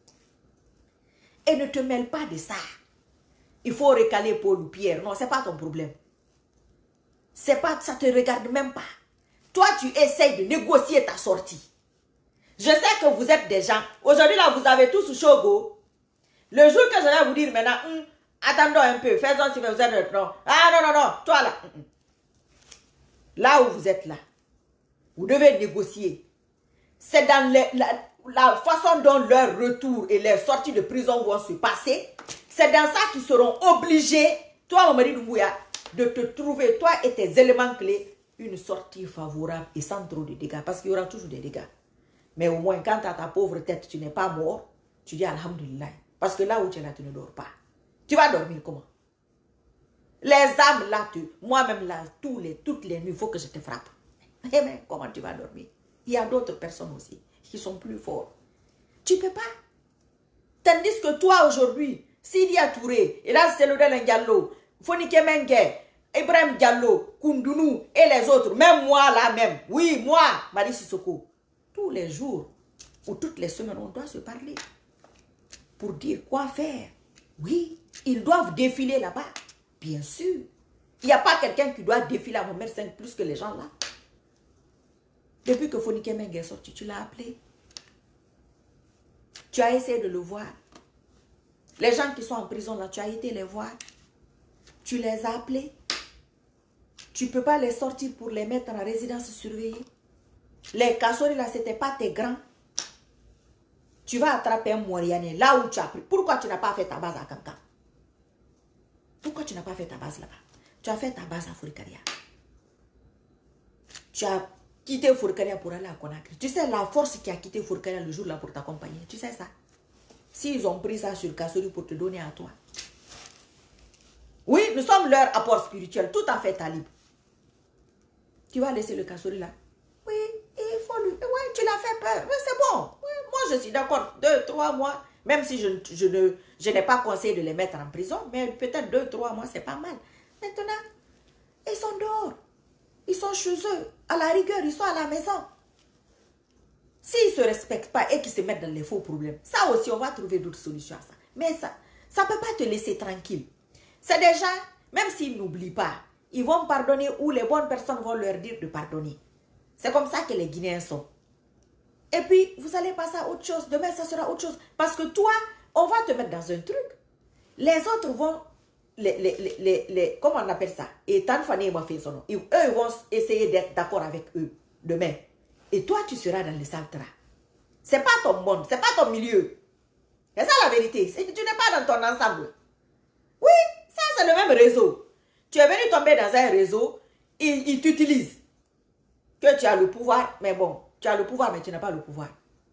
Et ne te mêle pas de ça. Il faut recaler Paul ou Pierre. Non, ce n'est pas ton problème. C'est pas, ça ne te regarde même pas. Toi, tu essayes de négocier ta sortie. Je sais que vous êtes des gens. Aujourd'hui, là, vous avez tous Shogo. Le jour que je vais vous dire maintenant, hum, attendons un peu, faisons si vous êtes... Non. Ah non, non, non, toi là. Hum, hum. Là où vous êtes là, vous devez négocier. C'est dans les, la, la façon dont leur retour et leur sortie de prison vont se passer. C'est dans ça qu'ils seront obligés, toi, Mamadi Doumbouya, de te trouver, toi et tes éléments clés, une sortie favorable et sans trop de dégâts. Parce qu'il y aura toujours des dégâts. Mais au moins, quand tu as ta pauvre tête, tu n'es pas mort, tu dis Alhamdulillah. Parce que là où tu es là, tu ne dors pas. Tu vas dormir comment? Les âmes là, tu, moi-même là, tous les, toutes les nuits, il faut que je te frappe. Eh bien, comment tu vas dormir? Il y a d'autres personnes aussi qui sont plus forts. Tu ne peux pas. Tandis que toi, aujourd'hui, Sidi Touré, et là, c'est le Diallo, Fonike Mengue, Ibrahim Diallo, Koundounou et les autres, même moi là même, oui, moi, Marie Sissoko, tous les jours ou toutes les semaines, on doit se parler pour dire quoi faire. Oui, ils doivent défiler là-bas, bien sûr. Il n'y a pas quelqu'un qui doit défiler à Mohamed cinq plus que les gens là. Depuis que Fonike Mengue est sorti, tu l'as appelé. Tu as essayé de le voir. Les gens qui sont en prison là, tu as été les voir. Tu les as appelés. Tu ne peux pas les sortir pour les mettre en résidence surveillée. Les Kassori là, ce n'était pas tes grands. Tu vas attraper un Moriané là où tu as pris. Pourquoi tu n'as pas fait ta base à Kankan? Pourquoi tu n'as pas fait ta base là-bas? Tu as fait ta base à Fourikaria. Tu as quitté Fourikaria pour aller à Conakry. Tu sais la force qui a quitté Fourikaria le jour là pour t'accompagner. Tu sais ça? S'ils ont pris ça sur Kassori pour te donner à toi. Oui, nous sommes leur apport spirituel, tout à fait talib. Tu vas laisser le Kassori là? Oui, il faut lui... Oui, tu l'as fait peur. Oui, c'est bon. Oui, moi, je suis d'accord. Deux, trois mois. Même si je, je ne je n'ai pas conseillé de les mettre en prison, mais peut-être deux, trois mois, c'est pas mal. Maintenant, ils sont dehors. Ils sont chez eux. À la rigueur, ils sont à la maison. S'ils ne se respectent pas et qu'ils se mettent dans les faux problèmes, ça aussi, on va trouver d'autres solutions à ça. Mais ça, ça ne peut pas te laisser tranquille. C'est déjà, même s'ils n'oublient pas, ils vont pardonner ou les bonnes personnes vont leur dire de pardonner. C'est comme ça que les Guinéens sont. Et puis, vous allez passer à autre chose. Demain, ça sera autre chose. Parce que toi, on va te mettre dans un truc. Les autres vont, les, les, les, les, les comment on appelle ça? Et Tanfani m'a fait son nom. Eux, ils vont essayer d'être d'accord avec eux demain. Et toi, tu seras dans les saltras. Ce n'est pas ton monde, ce n'est pas ton milieu. C'est ça la vérité. Tu n'es pas dans ton ensemble. Oui, ça c'est le même réseau. Tu es venu tomber dans un réseau, il, il t'utilise. Que tu as le pouvoir, mais bon, tu as le pouvoir, mais tu n'as pas le pouvoir.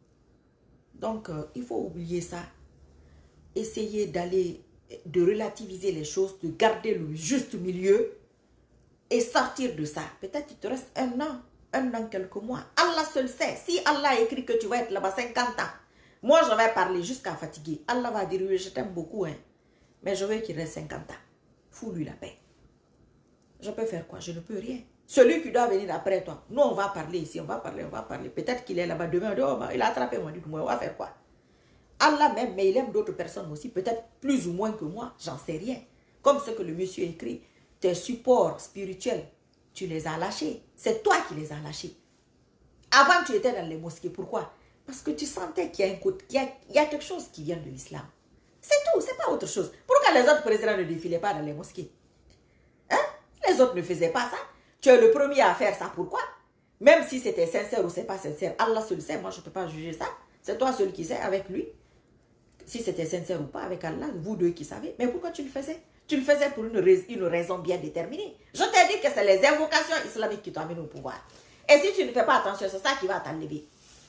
Donc, euh, il faut oublier ça. Essayer d'aller, de relativiser les choses, de garder le juste milieu et sortir de ça. Peut-être qu'il te reste un an, un an, quelques mois. Allah seul sait. Si Allah a écrit que tu vas être là-bas cinquante ans, moi je vais parler jusqu'à fatiguer. Allah va dire, oui, je t'aime beaucoup, hein. Mais je veux qu'il reste cinquante ans. Fous-lui la paix. Je peux faire quoi? Je ne peux rien. Celui qui doit venir après toi, nous on va parler ici, on va parler, on va parler. Peut-être qu'il est là-bas demain, oh, il a attrapé moi, on va faire quoi? Allah même, mais il aime d'autres personnes aussi, peut-être plus ou moins que moi, j'en sais rien. Comme ce que le monsieur écrit, tes supports spirituels, tu les as lâchés. C'est toi qui les as lâchés. Avant, tu étais dans les mosquées. Pourquoi? Parce que tu sentais qu'il y a un côté, qu'il y a, il y a quelque chose qui vient de l'islam. C'est tout, c'est pas autre chose. Pourquoi les autres présidents ne défilaient pas dans les mosquées? Hein? Les autres ne faisaient pas ça. Tu es le premier à faire ça. Pourquoi? Même si c'était sincère ou c'est pas sincère, Allah seul sait, moi je ne peux pas juger ça. C'est toi seul qui sais avec lui. Si c'était sincère ou pas avec Allah, vous deux qui savez. Mais pourquoi tu le faisais? Tu le faisais pour une, rais une raison bien déterminée. Je t'ai dit que c'est les invocations islamiques qui t'amènent au pouvoir. Et si tu ne fais pas attention, c'est ça qui va t'enlever.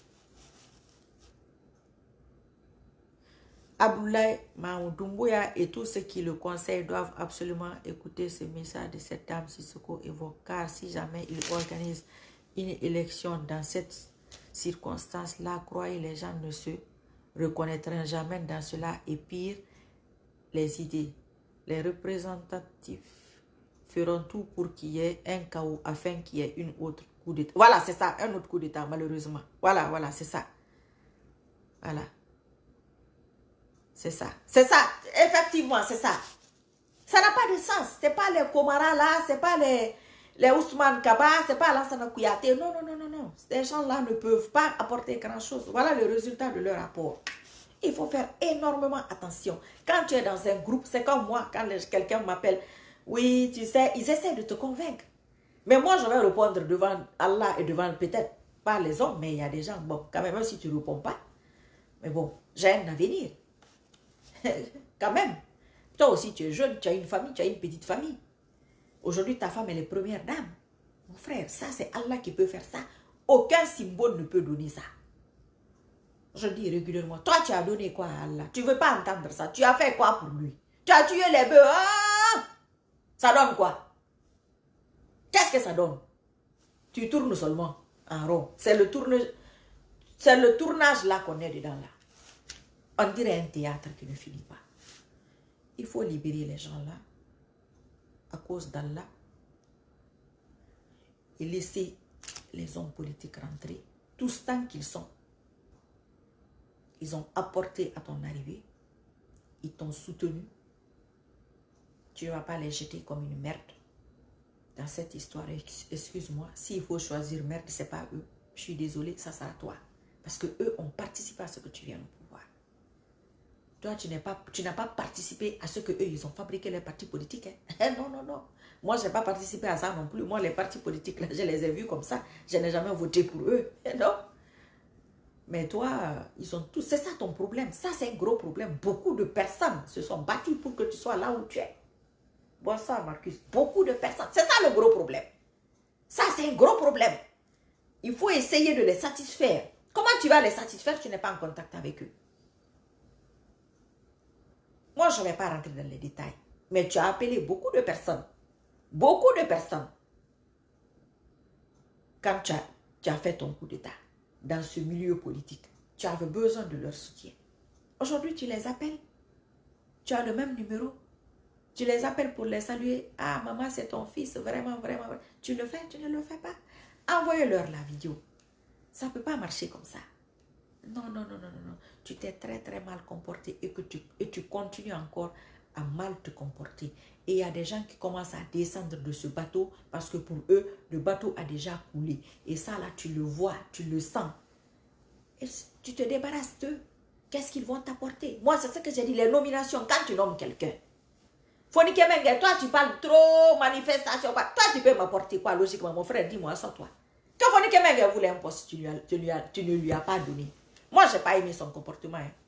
Abdoulaye Maoudoumbouya et tous ceux qui le conseillent doivent absolument écouter ce message de cette dame Sissoko évoque. Car si jamais il organise une élection dans cette circonstance-là, croyez, les gens ne se reconnaîtront jamais dans cela. Et pire, les idées. Les représentatifs feront tout pour qu'il y ait un chaos afin qu'il y ait une autre coup d'état. Voilà, c'est ça, un autre coup d'état, malheureusement. Voilà, voilà, c'est ça. Voilà. C'est ça. C'est ça. Effectivement, c'est ça. Ça n'a pas de sens. C'est pas les Komara là, c'est pas les, les Ousmane Kaba, c'est pas Alassane Kouyaté. Non, non, non, non, non. Ces gens-là ne peuvent pas apporter grand-chose. Voilà le résultat de leur rapport. Il faut faire énormément attention. Quand tu es dans un groupe, c'est comme moi, quand quelqu'un m'appelle, oui, tu sais, ils essaient de te convaincre. Mais moi, je vais répondre devant Allah et devant peut-être pas les hommes, mais il y a des gens, bon, quand même, même si tu ne réponds pas, mais bon, j'ai un avenir. Quand même. Toi aussi, tu es jeune, tu as une famille, tu as une petite famille. Aujourd'hui, ta femme, elle est première dame. Mon frère, ça, c'est Allah qui peut faire ça. Aucun symbole ne peut donner ça. Je dis régulièrement, toi, tu as donné quoi à Allah? Tu ne veux pas entendre ça. Tu as fait quoi pour lui? Tu as tué les bœufs. Ah! Ça donne quoi? Qu'est-ce que ça donne? Tu tournes seulement en rond. C'est le, tourne... le tournage là qu'on est dedans là. On dirait un théâtre qui ne finit pas. Il faut libérer les gens là à cause d'Allah et laisser les hommes politiques rentrer. Tous tant qu'ils sont, ils ont apporté à ton arrivée, ils t'ont soutenu. Tu ne vas pas les jeter comme une merde dans cette histoire. Excuse-moi, s'il faut choisir merde, ce n'est pas eux. Je suis désolée, ça sera toi. Parce que eux ont participé à ce que tu viens au pouvoir. Toi, tu n'as pas, tu n'as pas participé à ce que eux, ils ont fabriqué les partis politiques. Hein? Non, non, non. Moi, je n'ai pas participé à ça non plus. Moi, les partis politiques, là, je les ai vus comme ça. Je n'ai jamais voté pour eux. Non. Mais toi, ils ont tous... C'est ça ton problème. Ça, c'est un gros problème. Beaucoup de personnes se sont battues pour que tu sois là où tu es. Bon, ça, Marcus. Beaucoup de personnes. C'est ça le gros problème. Ça, c'est un gros problème. Il faut essayer de les satisfaire. Comment tu vas les satisfaire? Tu n'es pas en contact avec eux. Moi, je ne vais pas rentrer dans les détails. Mais tu as appelé beaucoup de personnes. Beaucoup de personnes. Quand tu as, tu as fait ton coup d'état dans ce milieu politique, tu avais besoin de leur soutien. Aujourd'hui, tu les appelles. Tu as le même numéro. Tu les appelles pour les saluer. Ah, maman, c'est ton fils. Vraiment, vraiment. Tu le fais, tu ne le fais pas. Envoyez-leur la vidéo. Ça ne peut pas marcher comme ça. Non, non, non, non, non, non. Tu t'es très, très mal comporté et que tu, et tu continues encore à mal te comporter. Et il y a des gens qui commencent à descendre de ce bateau parce que pour eux, le bateau a déjà coulé. Et ça, là, tu le vois, tu le sens. Et tu te débarrasses d'eux. Qu'est-ce qu'ils vont t'apporter? Moi, c'est ce que j'ai dit, les nominations, quand tu nommes quelqu'un. Fonike Mengue, toi, tu parles trop, manifestation, quoi. Toi, tu peux m'apporter quoi, logiquement, mon frère, dis-moi ça, toi. Quand Fonike Mengue voulait un poste, tu, lui as, tu, lui as, tu ne lui as pas donné. Moi, je n'ai pas aimé son comportement. Hein.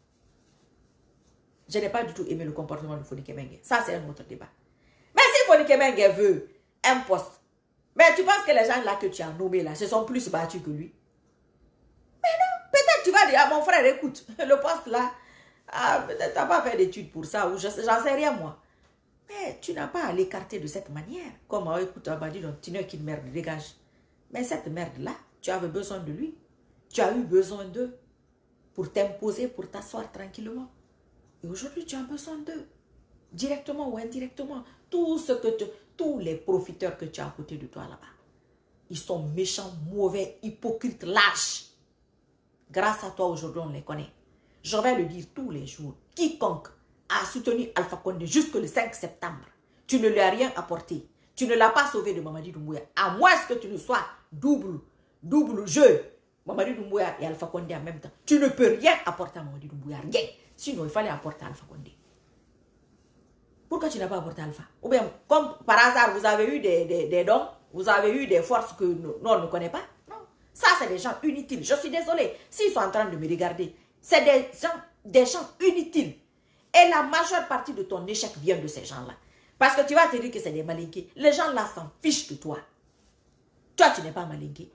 Je n'ai pas du tout aimé le comportement de Fonike Mengue. Ça, c'est un autre débat. Mais si Fonike Mengue veut un poste, mais tu penses que les gens là que tu as nommés là, se sont plus battus que lui? Mais non, peut-être tu vas dire, ah, mon frère, écoute, le poste là, ah, tu n'as pas fait d'études pour ça, ou j'en sais rien moi. Mais tu n'as pas à l'écarter de cette manière. Comme, oh, écoute, on m'a dit, donc, tu n'es qu'une merde, dégage. Mais cette merde-là, tu avais besoin de lui. Tu as eu besoin d'eux pour t'imposer, pour t'asseoir tranquillement. Et aujourd'hui, tu as besoin d'eux. Directement ou indirectement. Tout ce que tu, tous les profiteurs que tu as à côté de toi là-bas, ils sont méchants, mauvais, hypocrites, lâches. Grâce à toi, aujourd'hui, on les connaît. Je vais le dire tous les jours. Quiconque a soutenu Alpha Condé jusque le cinq septembre, tu ne lui as rien apporté. Tu ne l'as pas sauvé de Mamadi Doumbouya. À moins que tu ne sois double, double jeu. Mamadi Doumbouya et Alpha Condé en même temps. Tu ne peux rien apporter à Mamadi Doumbouya. Rien. Sinon, il fallait apporter à Alpha Condé. Pourquoi tu n'as pas apporté Alpha? Ou bien, comme par hasard, vous avez eu des, des, des dons, vous avez eu des forces que nous, nous on ne connaît pas? Non. Ça, c'est des gens inutiles. Je suis désolée. S'ils sont en train de me regarder, c'est des gens, des gens inutiles. Et la majeure partie de ton échec vient de ces gens-là. Parce que tu vas te dire que c'est des malinqués. Les gens là s'en fichent de toi. Toi, tu n'es pas malinqué.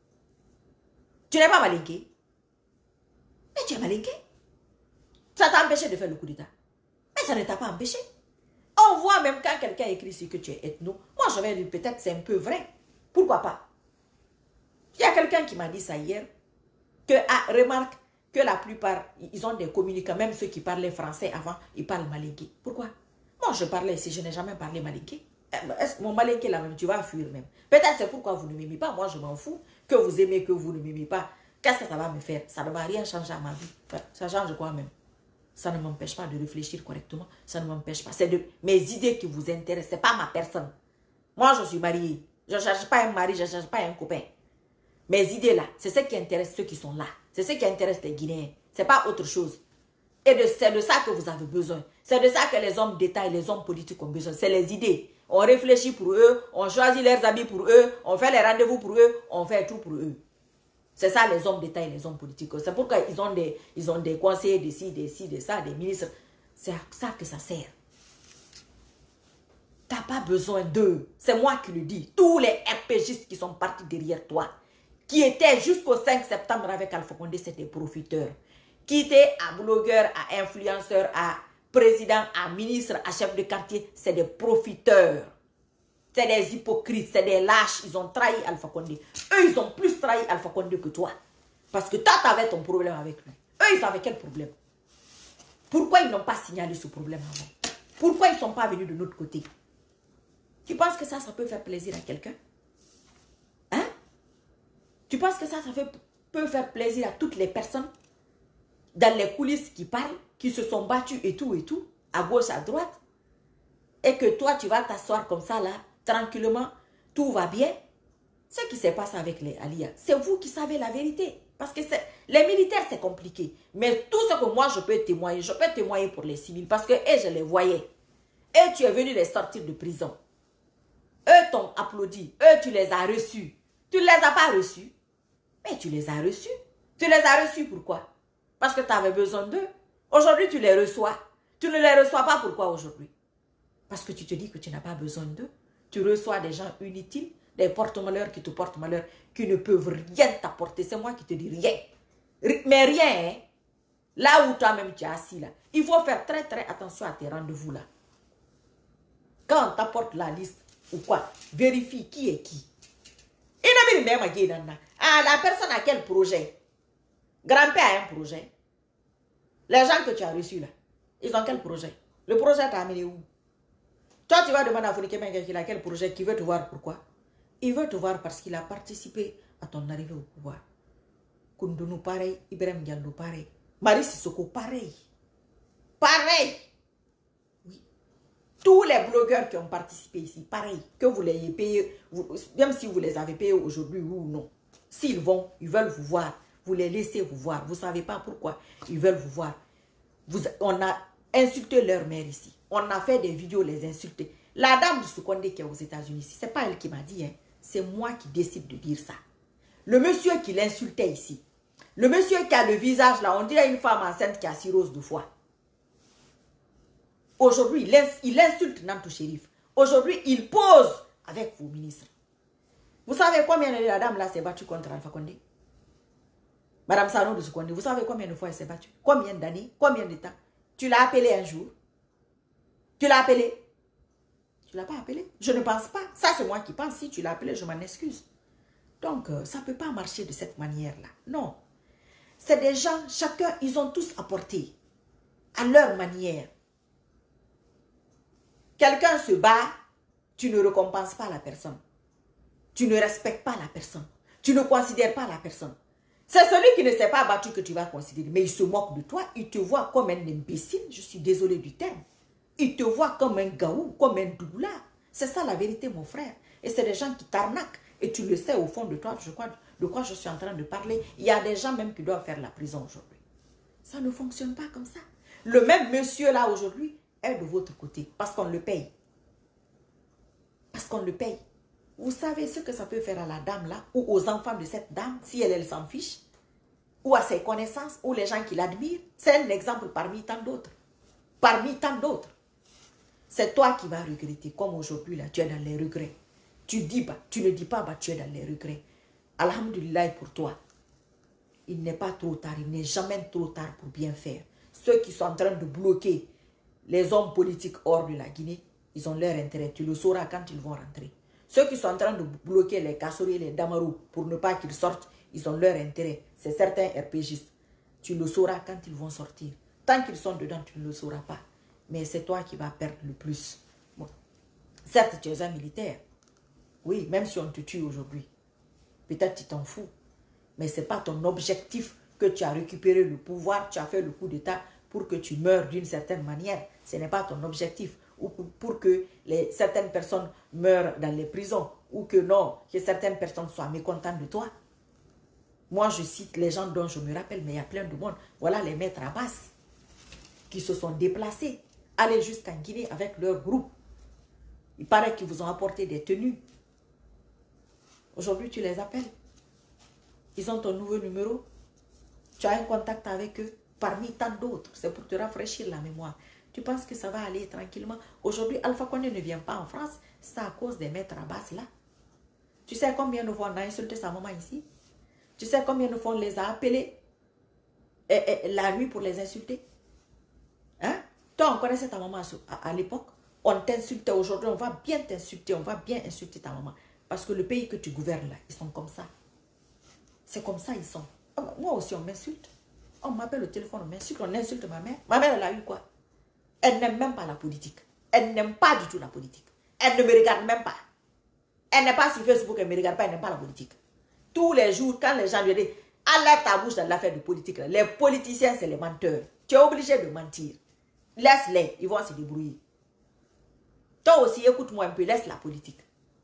Tu n'es pas malinqué. Mais tu es malinqué. Ça t'a empêché de faire le coup d'état. Mais ça ne t'a pas empêché. On voit même quand quelqu'un écrit sur que tu es ethno. Moi, je vais dire peut-être c'est un peu vrai. Pourquoi pas? Il y a quelqu'un qui m'a dit ça hier. Que, ah, remarque que la plupart, ils ont des communicants. Même ceux qui parlaient français avant, ils parlent malinqué. Pourquoi? Moi, je parlais ici, je n'ai jamais parlé malinqué. Mon malinqué là même, tu vas fuir même. Peut-être c'est pourquoi vous ne m'aimez pas. Moi, je m'en fous. Que vous aimez, que vous ne m'aimez pas. Qu'est-ce que ça va me faire? Ça ne va rien changer à ma vie. Enfin, ça change quoi même? Ça ne m'empêche pas de réfléchir correctement. Ça ne m'empêche pas. C'est de mes idées qui vous intéressent. Ce n'est pas ma personne. Moi, je suis mariée. Je ne cherche pas un mari, je ne cherche pas un copain. Mes idées là, c'est ce qui intéresse ceux qui sont là. C'est ce qui intéresse les Guinéens. Ce n'est pas autre chose. Et c'est de ça que vous avez besoin. C'est de ça que les hommes d'État et les hommes politiques ont besoin. C'est les idées. On réfléchit pour eux, on choisit leurs amis pour eux, on fait les rendez-vous pour eux, on fait tout pour eux. C'est ça les hommes d'État et les hommes politiques. C'est pourquoi ils ont des, ils ont des conseillers de ci, de ci, de ça, des ministres. C'est à ça que ça sert. Tu n'as pas besoin d'eux. C'est moi qui le dis. Tous les R P Gistes qui sont partis derrière toi, qui étaient jusqu'au cinq septembre avec Alpha Condé, c'est des profiteurs. Qui étaient à blogueur, à influenceur, à président, à ministre, à chef de quartier, c'est des profiteurs. C'est des hypocrites, c'est des lâches. Ils ont trahi Alpha Condé. Eux, ils ont plus trahi Alpha Condé que toi. Parce que toi, tu avais ton problème avec lui. Eux, ils avaient quel problème? Pourquoi ils n'ont pas signalé ce problème avant? Pourquoi ils ne sont pas venus de notre côté? Tu penses que ça, ça peut faire plaisir à quelqu'un? Hein? Tu penses que ça, ça fait, peut faire plaisir à toutes les personnes dans les coulisses qui parlent, qui se sont battus et tout et tout, à gauche, à droite? Et que toi, tu vas t'asseoir comme ça, là, tranquillement, tout va bien. Ce qui se passe avec les Alia, c'est vous qui savez la vérité. Parce que les militaires, c'est compliqué. Mais tout ce que moi, je peux témoigner, je peux témoigner pour les civils. Parce que eux, je les voyais. Et tu es venu les sortir de prison. Eux t'ont applaudi. Eux, tu les as reçus. Tu ne les as pas reçus. Mais tu les as reçus. Tu les as reçus pourquoi? Parce que tu avais besoin d'eux. Aujourd'hui, tu les reçois. Tu ne les reçois pas pourquoi aujourd'hui? Parce que tu te dis que tu n'as pas besoin d'eux. Tu reçois des gens inutiles, des porte-malheurs qui te portent malheur, qui ne peuvent rien t'apporter. C'est moi qui te dis rien. Mais rien, hein? Là où toi-même tu es assis, là, il faut faire très très attention à tes rendez-vous là. Quand on t'apporte la liste ou quoi, vérifie qui est qui. Ah, la personne a quel projet? Grand-père a un projet. Les gens que tu as reçus là, ils ont quel projet? Le projet t'a amené où? Toi, tu vas demander à Founiké Mengue qu'il a quel projet, qui veut te voir pourquoi? Il veut te voir parce qu'il a participé à ton arrivée au pouvoir. Koundounou pareil, Ibrahim Diallo pareil, Marie Sissoko pareil. Pareil. Oui. Tous les blogueurs qui ont participé ici, pareil. Que vous les ayez payés, vous, même si vous les avez payés aujourd'hui ou non. S'ils vont, ils veulent vous voir. Vous les laissez vous voir. Vous ne savez pas pourquoi ils veulent vous voir. Vous, on a insulté leur mère ici. On a fait des vidéos les insulter. La dame du Seconde qui est aux États-Unis, ce n'est pas elle qui m'a dit. Hein. C'est moi qui décide de dire ça. Le monsieur qui l'insultait ici. Le monsieur qui a le visage là, on dirait une femme enceinte qui a cirrhose de foie. Aujourd'hui, il insulte Nantou Chérif. Aujourd'hui, il pose avec vos ministres. Vous savez combien de la dame là s'est battue contre Alpha Condé? Madame Sano de Seconde, vous savez combien de fois elle s'est battue? Combien d'années? Combien de temps? Tu l'as appelé un jour? Tu l'as appelé? Tu ne l'as pas appelé? Je ne pense pas. Ça, c'est moi qui pense. Si tu l'as appelé, je m'en excuse. Donc, euh, ça ne peut pas marcher de cette manière-là. Non. C'est des gens, chacun, ils ont tous apporté à leur manière. Quelqu'un se bat, tu ne récompenses pas la personne. Tu ne respectes pas la personne. Tu ne considères pas la personne. C'est celui qui ne s'est pas battu que tu vas considérer. Mais il se moque de toi. Il te voit comme un imbécile. Je suis désolée du terme. Il te voit comme un gaou, comme un doula. C'est ça la vérité, mon frère. Et c'est des gens qui t'arnaquent. Et tu le sais au fond de toi, je crois, de quoi je suis en train de parler. Il y a des gens même qui doivent faire la prison aujourd'hui. Ça ne fonctionne pas comme ça. Le même monsieur là aujourd'hui est de votre côté. Parce qu'on le paye. Parce qu'on le paye. Vous savez ce que ça peut faire à la dame là, ou aux enfants de cette dame, si elle, elle s'en fiche, ou à ses connaissances, ou les gens qui l'admirent. C'est un exemple parmi tant d'autres. Parmi tant d'autres. C'est toi qui vas regretter, comme aujourd'hui là, tu es dans les regrets. Tu dis bah, tu ne dis pas bah, tu es dans les regrets. Alhamdulillah pour toi. Il n'est pas trop tard, il n'est jamais trop tard pour bien faire. Ceux qui sont en train de bloquer les hommes politiques hors de la Guinée, ils ont leur intérêt. Tu le sauras quand ils vont rentrer. Ceux qui sont en train de bloquer les Kassouri et les Damarou pour ne pas qu'ils sortent, ils ont leur intérêt. C'est certains R P Gistes. Tu le sauras quand ils vont sortir. Tant qu'ils sont dedans, tu ne le sauras pas. Mais c'est toi qui vas perdre le plus. Bon. Certes, tu es un militaire. Oui, même si on te tue aujourd'hui. Peut-être tu t'en fous. Mais ce n'est pas ton objectif que tu as récupéré le pouvoir, tu as fait le coup d'État pour que tu meurs d'une certaine manière. Ce n'est pas ton objectif. Ou pour, pour que les, certaines personnes meurent dans les prisons. Ou que non, que certaines personnes soient mécontentes de toi. Moi, je cite les gens dont je me rappelle, mais il y a plein de monde. Voilà les maîtres Abbas qui se sont déplacés, aller jusqu'en Guinée avec leur groupe. Il paraît qu'ils vous ont apporté des tenues. Aujourd'hui, tu les appelles. Ils ont ton nouveau numéro. Tu as un contact avec eux parmi tant d'autres. C'est pour te rafraîchir la mémoire. Tu penses que ça va aller tranquillement. Aujourd'hui, Alpha Condé ne vient pas en France. C'est à cause des maîtres Abbas là. Tu sais combien de fois on a insulté sa maman ici? Tu sais combien de fois on les a appelés et, et, la nuit pour les insulter? Hein? Toi, on connaissait ta maman à, à l'époque. On t'insultait. Aujourd'hui, on va bien t'insulter. On va bien insulter ta maman. Parce que le pays que tu gouvernes là, ils sont comme ça. C'est comme ça ils sont. Moi aussi, on m'insulte. On m'appelle au téléphone, on m'insulte, on insulte ma mère. Ma mère, elle a eu quoi? Elle n'aime même pas la politique. Elle n'aime pas du tout la politique. Elle ne me regarde même pas. Elle n'est pas sur Facebook, elle ne me regarde pas, elle n'aime pas la politique. Tous les jours, quand les gens lui disent, enlève ta bouche dans l'affaire de politique, là. Les politiciens, c'est les menteurs. Tu es obligé de mentir. Laisse-les, ils vont se débrouiller. Toi aussi, écoute-moi un peu, laisse la politique.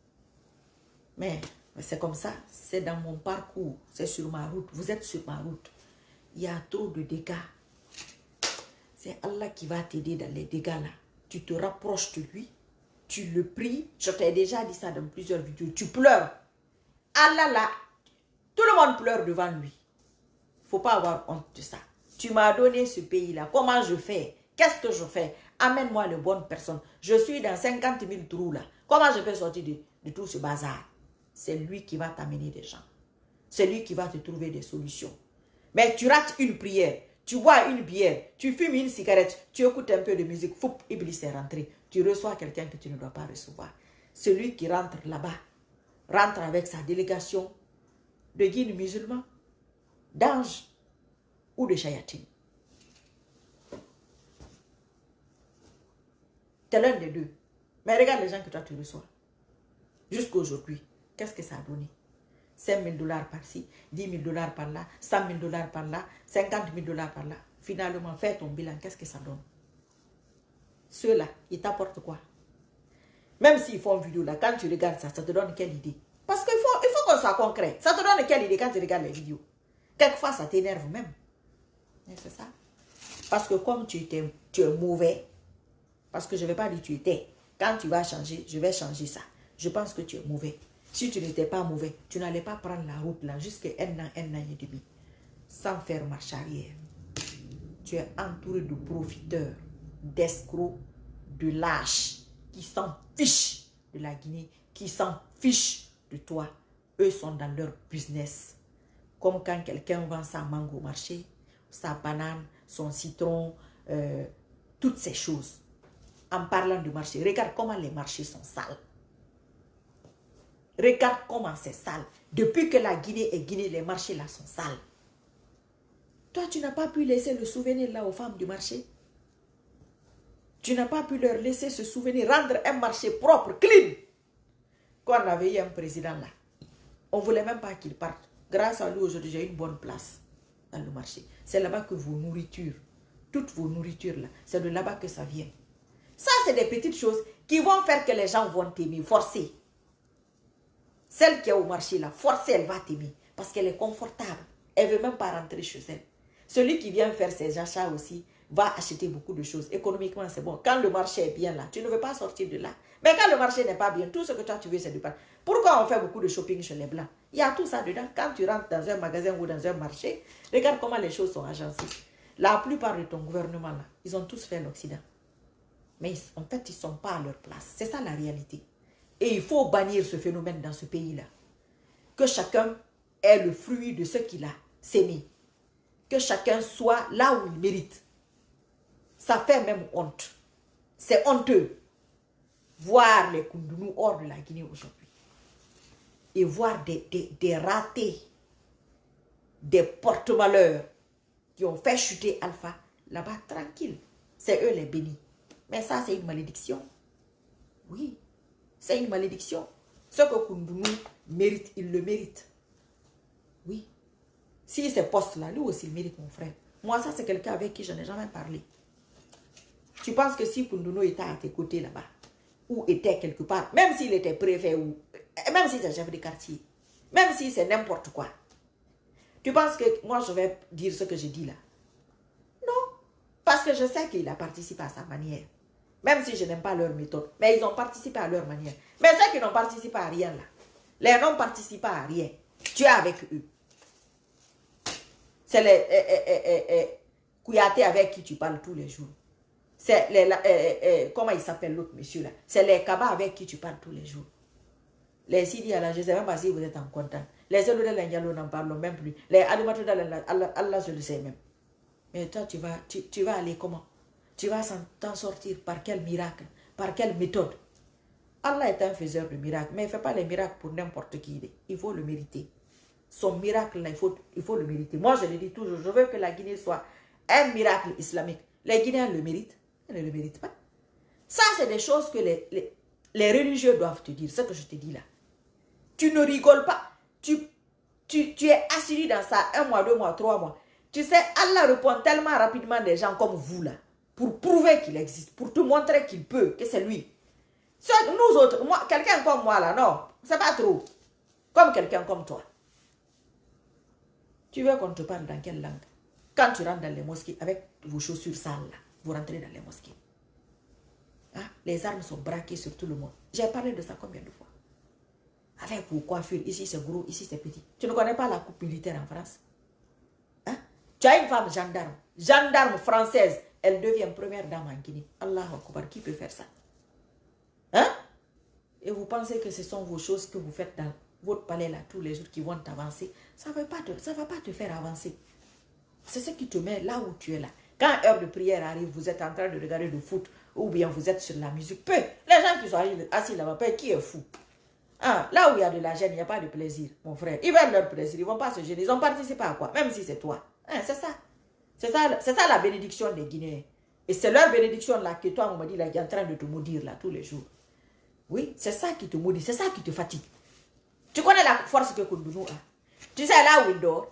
Mais... c'est comme ça, c'est dans mon parcours, c'est sur ma route, vous êtes sur ma route. Il y a trop de dégâts. C'est Allah qui va t'aider dans les dégâts là. Tu te rapproches de lui, tu le pries. Je t'ai déjà dit ça dans plusieurs vidéos. Tu pleures. Allah là, tout le monde pleure devant lui. Il ne faut pas avoir honte de ça. Tu m'as donné ce pays là, comment je fais? Qu'est-ce que je fais? Amène-moi les bonnes personnes. Je suis dans cinquante mille trous là. Comment je peux sortir de, de tout ce bazar? C'est lui qui va t'amener des gens. C'est lui qui va te trouver des solutions. Mais tu rates une prière, tu bois une bière, tu fumes une cigarette, tu écoutes un peu de musique, foup, Iblis est rentré. Tu reçois quelqu'un que tu ne dois pas recevoir. Celui qui rentre là-bas, rentre avec sa délégation de guides musulmans, d'anges ou de chayatines. C'est l'un des deux. Mais regarde les gens que toi tu reçois. Jusqu'aujourd'hui. Qu'est-ce que ça a donné? cinq mille dollars par-ci, dix mille dollars par-là, cent mille dollars par-là, cinquante mille dollars par-là. Finalement, fais ton bilan, qu'est-ce que ça donne? Ceux-là, ils t'apportent quoi? Même s'ils font une vidéo là, quand tu regardes ça, ça te donne quelle idée? Parce qu'il faut, il faut qu'on soit concret. Ça te donne quelle idée quand tu regardes les vidéos? Quelquefois, ça t'énerve même. C'est ça. Parce que comme tu, étais, tu es mauvais, parce que je ne vais pas dire tu étais, quand tu vas changer, je vais changer ça. Je pense que tu es mauvais. Si tu n'étais pas mauvais, tu n'allais pas prendre la route là jusqu'à un an, un an et demi, sans faire marche arrière. Tu es entouré de profiteurs, d'escrocs, de lâches, qui s'en fichent de la Guinée, qui s'en fichent de toi. Eux sont dans leur business. Comme quand quelqu'un vend sa mangue au marché, sa banane, son citron, euh, toutes ces choses. En parlant du marché, regarde comment les marchés sont sales. Regarde comment c'est sale. Depuis que la Guinée est Guinée, les marchés là sont sales. Toi, tu n'as pas pu laisser le souvenir là aux femmes du marché. Tu n'as pas pu leur laisser ce souvenir, rendre un marché propre, clean. Quand on avait eu un président là, on ne voulait même pas qu'il parte. Grâce à lui, aujourd'hui, j'ai une bonne place dans le marché. C'est là-bas que vos nourritures, toutes vos nourritures là, c'est de là-bas que ça vient. Ça, c'est des petites choses qui vont faire que les gens vont t'aimer, forcer. Celle qui est au marché là, forcée, elle va t'aimer. Parce qu'elle est confortable. Elle ne veut même pas rentrer chez elle. Celui qui vient faire ses achats aussi, va acheter beaucoup de choses. Économiquement, c'est bon. Quand le marché est bien là, tu ne veux pas sortir de là. Mais quand le marché n'est pas bien, tout ce que toi tu veux, c'est du pain. Pourquoi on fait beaucoup de shopping chez les Blancs? Il y a tout ça dedans. Quand tu rentres dans un magasin ou dans un marché, regarde comment les choses sont agencées. La plupart de ton gouvernement, là, ils ont tous fait l'Occident. Mais en fait, ils ne sont pas à leur place. C'est ça la réalité. Et il faut bannir ce phénomène dans ce pays-là. Que chacun ait le fruit de ce qu'il a sémé. Que chacun soit là où il mérite. Ça fait même honte. C'est honteux. Voir les Koundounous hors de la Guinée aujourd'hui. Et voir des, des, des ratés, des porte-malheurs qui ont fait chuter Alpha là-bas tranquille. C'est eux les bénis. Mais ça, c'est une malédiction. Oui, c'est une malédiction. Ce que Koundounou mérite, il le mérite. Oui. Si ces postes-là, lui aussi, il mérite, mon frère. Moi, ça, c'est quelqu'un avec qui je n'ai jamais parlé. Tu penses que si Koundounou était à tes côtés là-bas, ou était quelque part, même s'il était préfet, ou même si c'est chef de quartier, même si c'est n'importe quoi, tu penses que moi, je vais dire ce que je dis là? Non. Parce que je sais qu'il a participé à sa manière. Même si je n'aime pas leur méthode. Mais ils ont participé à leur manière. Mais ceux qui n'ont participé à rien là, les non participent à rien, tu es avec eux. C'est les eh, eh, eh, eh, eh, Kouyaté avec qui tu parles tous les jours. C'est les, eh, eh, comment il s'appelle l'autre monsieur là? C'est les Kaba avec qui tu parles tous les jours. Les Sidi Allah, je ne sais même pas si vous êtes en content. Les Elou de l'Andialo n'en parlons même plus. Les Alimatou de Allah, Allah, je le sais même. Mais toi, tu vas, tu, tu vas aller comment? Tu vas t'en sortir par quel miracle? Par quelle méthode? Allah est un faiseur de miracles, mais il ne fait pas les miracles pour n'importe qui. Il faut le mériter. Son miracle, là, il faut, il faut le mériter. Moi, je le dis toujours, je veux que la Guinée soit un miracle islamique. Les Guinéens le méritent. Ils ne le méritent pas. Ça, c'est des choses que les, les, les religieux doivent te dire, ce que je te dis là. Tu ne rigoles pas. Tu, tu, tu es assis dans ça un mois, deux mois, trois mois. Tu sais, Allah répond tellement rapidement des gens comme vous là, pour prouver qu'il existe, pour te montrer qu'il peut, que c'est lui. Nous autres, moi, quelqu'un comme moi là, non, c'est pas trop. Comme quelqu'un comme toi. Tu veux qu'on te parle dans quelle langue? Quand tu rentres dans les mosquées avec vos chaussures sales là, vous rentrez dans les mosquées. Hein? Les armes sont braquées sur tout le monde. J'ai parlé de ça combien de fois? Avec vos coiffures, ici c'est gros, ici c'est petit. Tu ne connais pas la coupe militaire en France? Hein? Tu as une femme gendarme, gendarme française, elle devient première dame en Guinée. Allahu Akbar, qui peut faire ça? Hein? Et vous pensez que ce sont vos choses que vous faites dans votre palais là tous les jours qui vont t'avancer? Ça ne va pas te, ça va pas te faire avancer. C'est ce qui te met là où tu es là. Quand heure de prière arrive, vous êtes en train de regarder le foot ou bien vous êtes sur la musique. Peu, les gens qui sont assis là-bas, peu, qui est fou? Ah, là où il y a de la gêne, il n'y a pas de plaisir, mon frère. Ils veulent leur plaisir, ils ne vont pas se gêner. Ils ont participé à quoi? Même si c'est toi. Hein, c'est ça. C'est ça, c'est ça la bénédiction des Guinéens. Et c'est leur bénédiction là que toi, on me dit, là, qui est en train de te maudire là tous les jours. Oui, c'est ça qui te maudit, c'est ça qui te fatigue. Tu connais la force que Koundounou a. Tu sais là où il dort.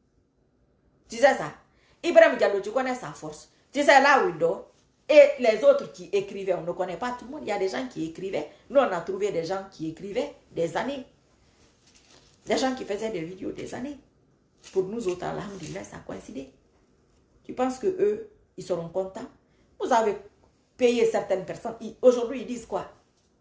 Tu sais ça. Ibrahim Diallo, tu connais sa force. Tu sais là où il dort. Et les autres qui écrivaient, on ne connaît pas tout le monde. Il y a des gens qui écrivaient. Nous, on a trouvé des gens qui écrivaient des années. Des gens qui faisaient des vidéos des années. Pour nous autres, alhamdoulilah, ça a coïncidé. Tu penses que eux, ils seront contents? Vous avez payé certaines personnes. Aujourd'hui, ils disent quoi?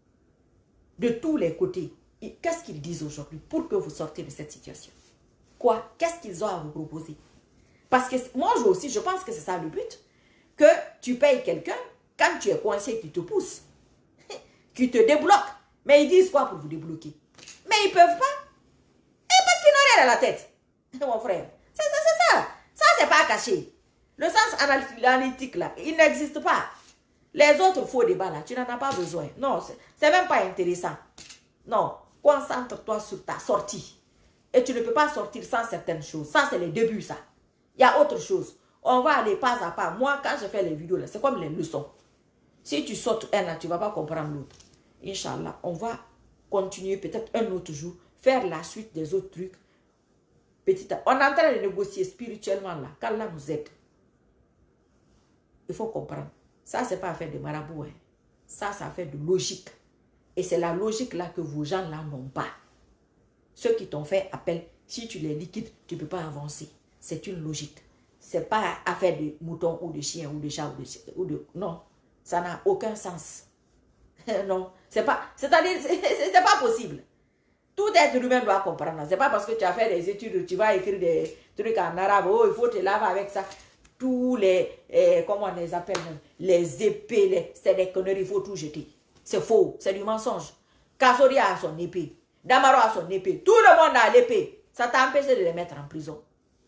De tous les côtés. Qu'est-ce qu'ils disent aujourd'hui pour que vous sortez de cette situation? Quoi? Qu'est-ce qu'ils ont à vous proposer? Parce que moi aussi, je pense que c'est ça le but. Que tu payes quelqu'un, quand tu es coincé, qui te pousse, qui te débloque. Mais ils disent quoi pour vous débloquer? Mais ils ne peuvent pas. Et parce qu'ils n'ont rien à la tête. Mon frère, c'est ça, c'est ça. Ça, c'est pas caché. Le sens analytique, là, il n'existe pas. Les autres faux débats, là, tu n'en as pas besoin. Non, c'est même pas intéressant. Non, concentre-toi sur ta sortie. Et tu ne peux pas sortir sans certaines choses. Ça, c'est les débuts, ça. Il y a autre chose. On va aller pas à pas. Moi, quand je fais les vidéos, là, c'est comme les leçons. Si tu sautes un, là, tu ne vas pas comprendre l'autre. Inch'Allah, on va continuer peut-être un autre jour, faire la suite des autres trucs. Petit à... On est en train de négocier spirituellement, là. Qu'Allah nous aide. Il faut comprendre. Ça, c'est pas affaire de marabout. Hein. Ça, c'est affaire de logique. Et c'est la logique là que vos gens là n'ont pas. Ceux qui t'ont fait appel, si tu les liquides, tu ne peux pas avancer. C'est une logique. c'est pas affaire de mouton ou de chien ou de chat ou de... Ou de non, ça n'a aucun sens. Non, c'est pas... C'est-à-dire, c'est pas possible. Tout être humain doit comprendre. C'est pas parce que tu as fait des études, tu vas écrire des trucs en arabe, oh, il faut te laver avec ça. Tous les... Eh, comment on les appelle? Les épées, les, c'est des conneries, il faut tout jeter. C'est faux, c'est du mensonge. Kassori a son épée. Damaro a son épée. Tout le monde a l'épée. Ça t'a empêché de les mettre en prison.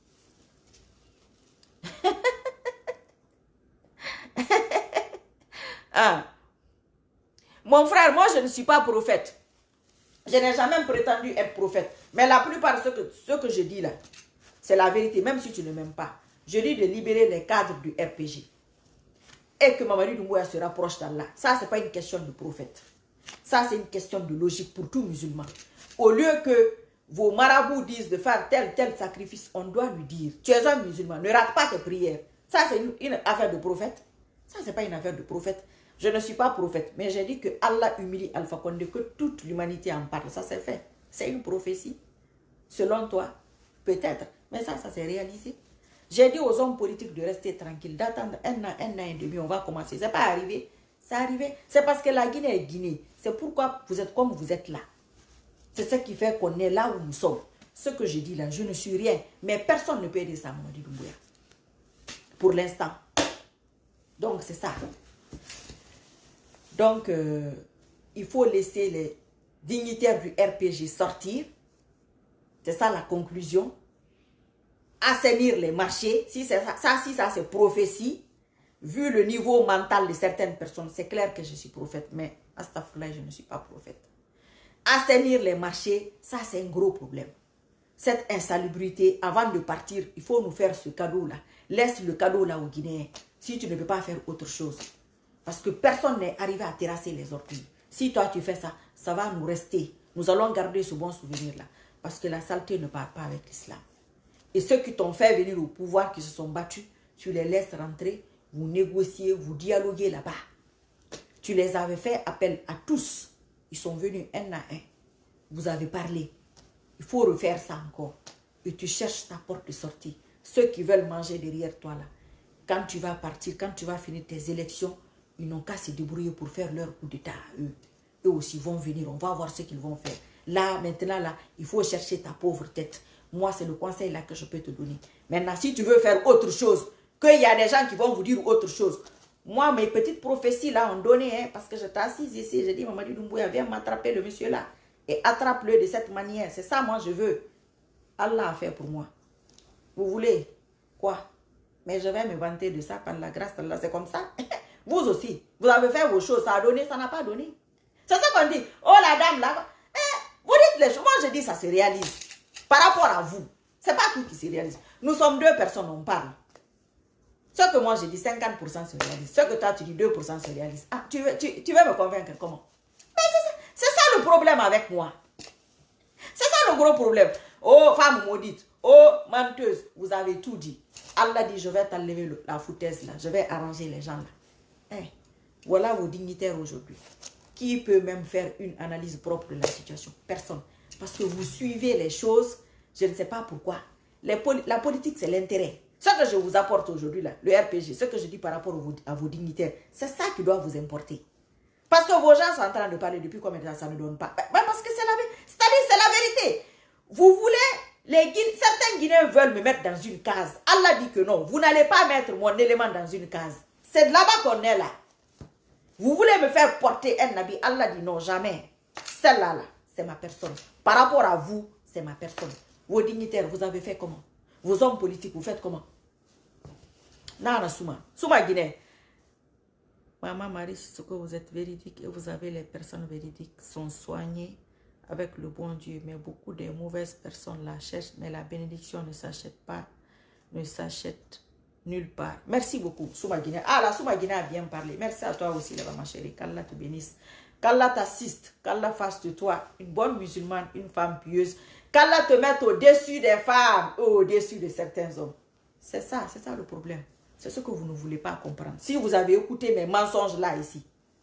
Ah. Mon frère, moi je ne suis pas prophète. Je n'ai jamais prétendu être prophète. Mais la plupart de ce que, ce que je dis là, c'est la vérité, même si tu ne m'aimes pas. Je dis de libérer les cadres du R P G. Et que Mamadi Doumbouya se rapproche d'Allah. Ça, ce n'est pas une question de prophète. Ça, c'est une question de logique pour tout musulman. Au lieu que vos marabouts disent de faire tel, tel sacrifice, on doit lui dire, tu es un musulman, ne rate pas tes prières. Ça, c'est une, une affaire de prophète. Ça, ce n'est pas une affaire de prophète. Je ne suis pas prophète, mais j'ai dit que Allah humilie Alpha Condé, que toute l'humanité en parle. Ça, c'est fait. C'est une prophétie. Selon toi, peut-être. Mais ça, ça s'est réalisé. J'ai dit aux hommes politiques de rester tranquilles, d'attendre un an, un an et demi, on va commencer. Ce n'est pas arrivé. C'est arrivé. C'est parce que la Guinée est Guinée. C'est pourquoi vous êtes comme vous êtes là. C'est ce qui fait qu'on est là où nous sommes. Ce que je dis là, je ne suis rien. Mais personne ne peut aider ça, Mamadi Doumbouya. Pour l'instant. Donc, c'est ça. Donc, euh, il faut laisser les dignitaires du R P G sortir. C'est ça la conclusion. Assainir les marchés. Si ça, ça, si ça c'est prophétie, vu le niveau mental de certaines personnes, c'est clair que je suis prophète. Mais, astafurlah, je ne suis pas prophète. Assainir les marchés, ça c'est un gros problème. Cette insalubrité, avant de partir, il faut nous faire ce cadeau-là. Laisse le cadeau là aux Guinéens. Si tu ne peux pas faire autre chose. Parce que personne n'est arrivé à terrasser les orties. Si toi tu fais ça, ça va nous rester. Nous allons garder ce bon souvenir-là. Parce que la saleté ne part pas avec l'islam. Et ceux qui t'ont fait venir au pouvoir, qui se sont battus, tu les laisses rentrer, vous négociez, vous dialoguez là-bas. Tu les avais fait appel à tous. Ils sont venus un à un. Vous avez parlé. Il faut refaire ça encore. Et tu cherches ta porte de sortie. Ceux qui veulent manger derrière toi là, quand tu vas partir, quand tu vas finir tes élections, ils n'ont qu'à se débrouiller pour faire leur coup d'état à eux. Eux aussi vont venir, on va voir ce qu'ils vont faire. Là, maintenant, là, il faut chercher ta pauvre tête. Moi, c'est le conseil là que je peux te donner. Maintenant, si tu veux faire autre chose, qu'il y a des gens qui vont vous dire autre chose. Moi, mes petites prophéties là ont donné, hein, parce que je t'assise ici, j'ai dit, Mamadi Doumbouya, viens m'attraper le monsieur là. Et attrape-le de cette manière. C'est ça, moi, je veux. Allah a fait pour moi. Vous voulez quoi? Mais je vais me vanter de ça par la grâce d'Allah. C'est comme ça. Vous aussi, vous avez fait vos choses, ça a donné, ça n'a pas donné. C'est ça qu'on dit. Oh la dame là, eh, vous dites les choses. Moi je dis ça se réalise. Par rapport à vous, c'est pas tout qui se réalise. Nous sommes deux personnes, on parle. Ce que moi je dis, cinquante pour cent se réalise. Ce que toi tu dis, deux pour cent se réalise. Ah, tu veux, tu, tu veux me convaincre comment? Mais c'est ça, ça le problème avec moi. C'est ça le gros problème. Oh femme maudite, oh menteuse, vous avez tout dit. Allah dit, je vais t'enlever la foutaise là, je vais arranger les gens là. Hey, voilà vos dignitaires aujourd'hui. Qui peut même faire une analyse propre de la situation? Personne. Parce que vous suivez les choses, je ne sais pas pourquoi. Les poli la politique, c'est l'intérêt. Ce que je vous apporte aujourd'hui, là, le R P G, ce que je dis par rapport à vos, à vos dignitaires, c'est ça qui doit vous importer. Parce que vos gens sont en train de parler depuis combien de temps, ça ne donne pas. Ben, parce que c'est la, c'est-à-dire, c'est la vérité. Vous voulez, les Guinéens, certains Guinéens veulent me mettre dans une case. Allah dit que non, vous n'allez pas mettre mon élément dans une case. C'est de là-bas qu'on est là. Vous voulez me faire porter un habit. Allah dit non, jamais. Celle-là, là, c'est ma personne. Par rapport à vous, c'est ma personne. Vos dignitaires, vous avez fait comment? Vos hommes politiques, vous faites comment? Nana Souma. Souma Guinée. Maman Marie, ce que vous êtes véridique et vous avez les personnes véridiques sont soignées avec le bon Dieu. Mais beaucoup de mauvaises personnes la cherchent, mais la bénédiction ne s'achète pas, ne s'achète nulle part. Merci beaucoup, Souma Guinée. Ah, la Souma Guinée a bien parlé. Merci à toi aussi, là, ma chérie. Qu'Allah te bénisse. Qu'Allah t'assiste. Qu'Allah fasse de toi une bonne musulmane, une femme pieuse. Qu'Allah te mette au-dessus des femmes, au-dessus de certains hommes. C'est ça, c'est ça le problème. C'est ce que vous ne voulez pas comprendre. Si vous avez écouté mes mensonges là, ici,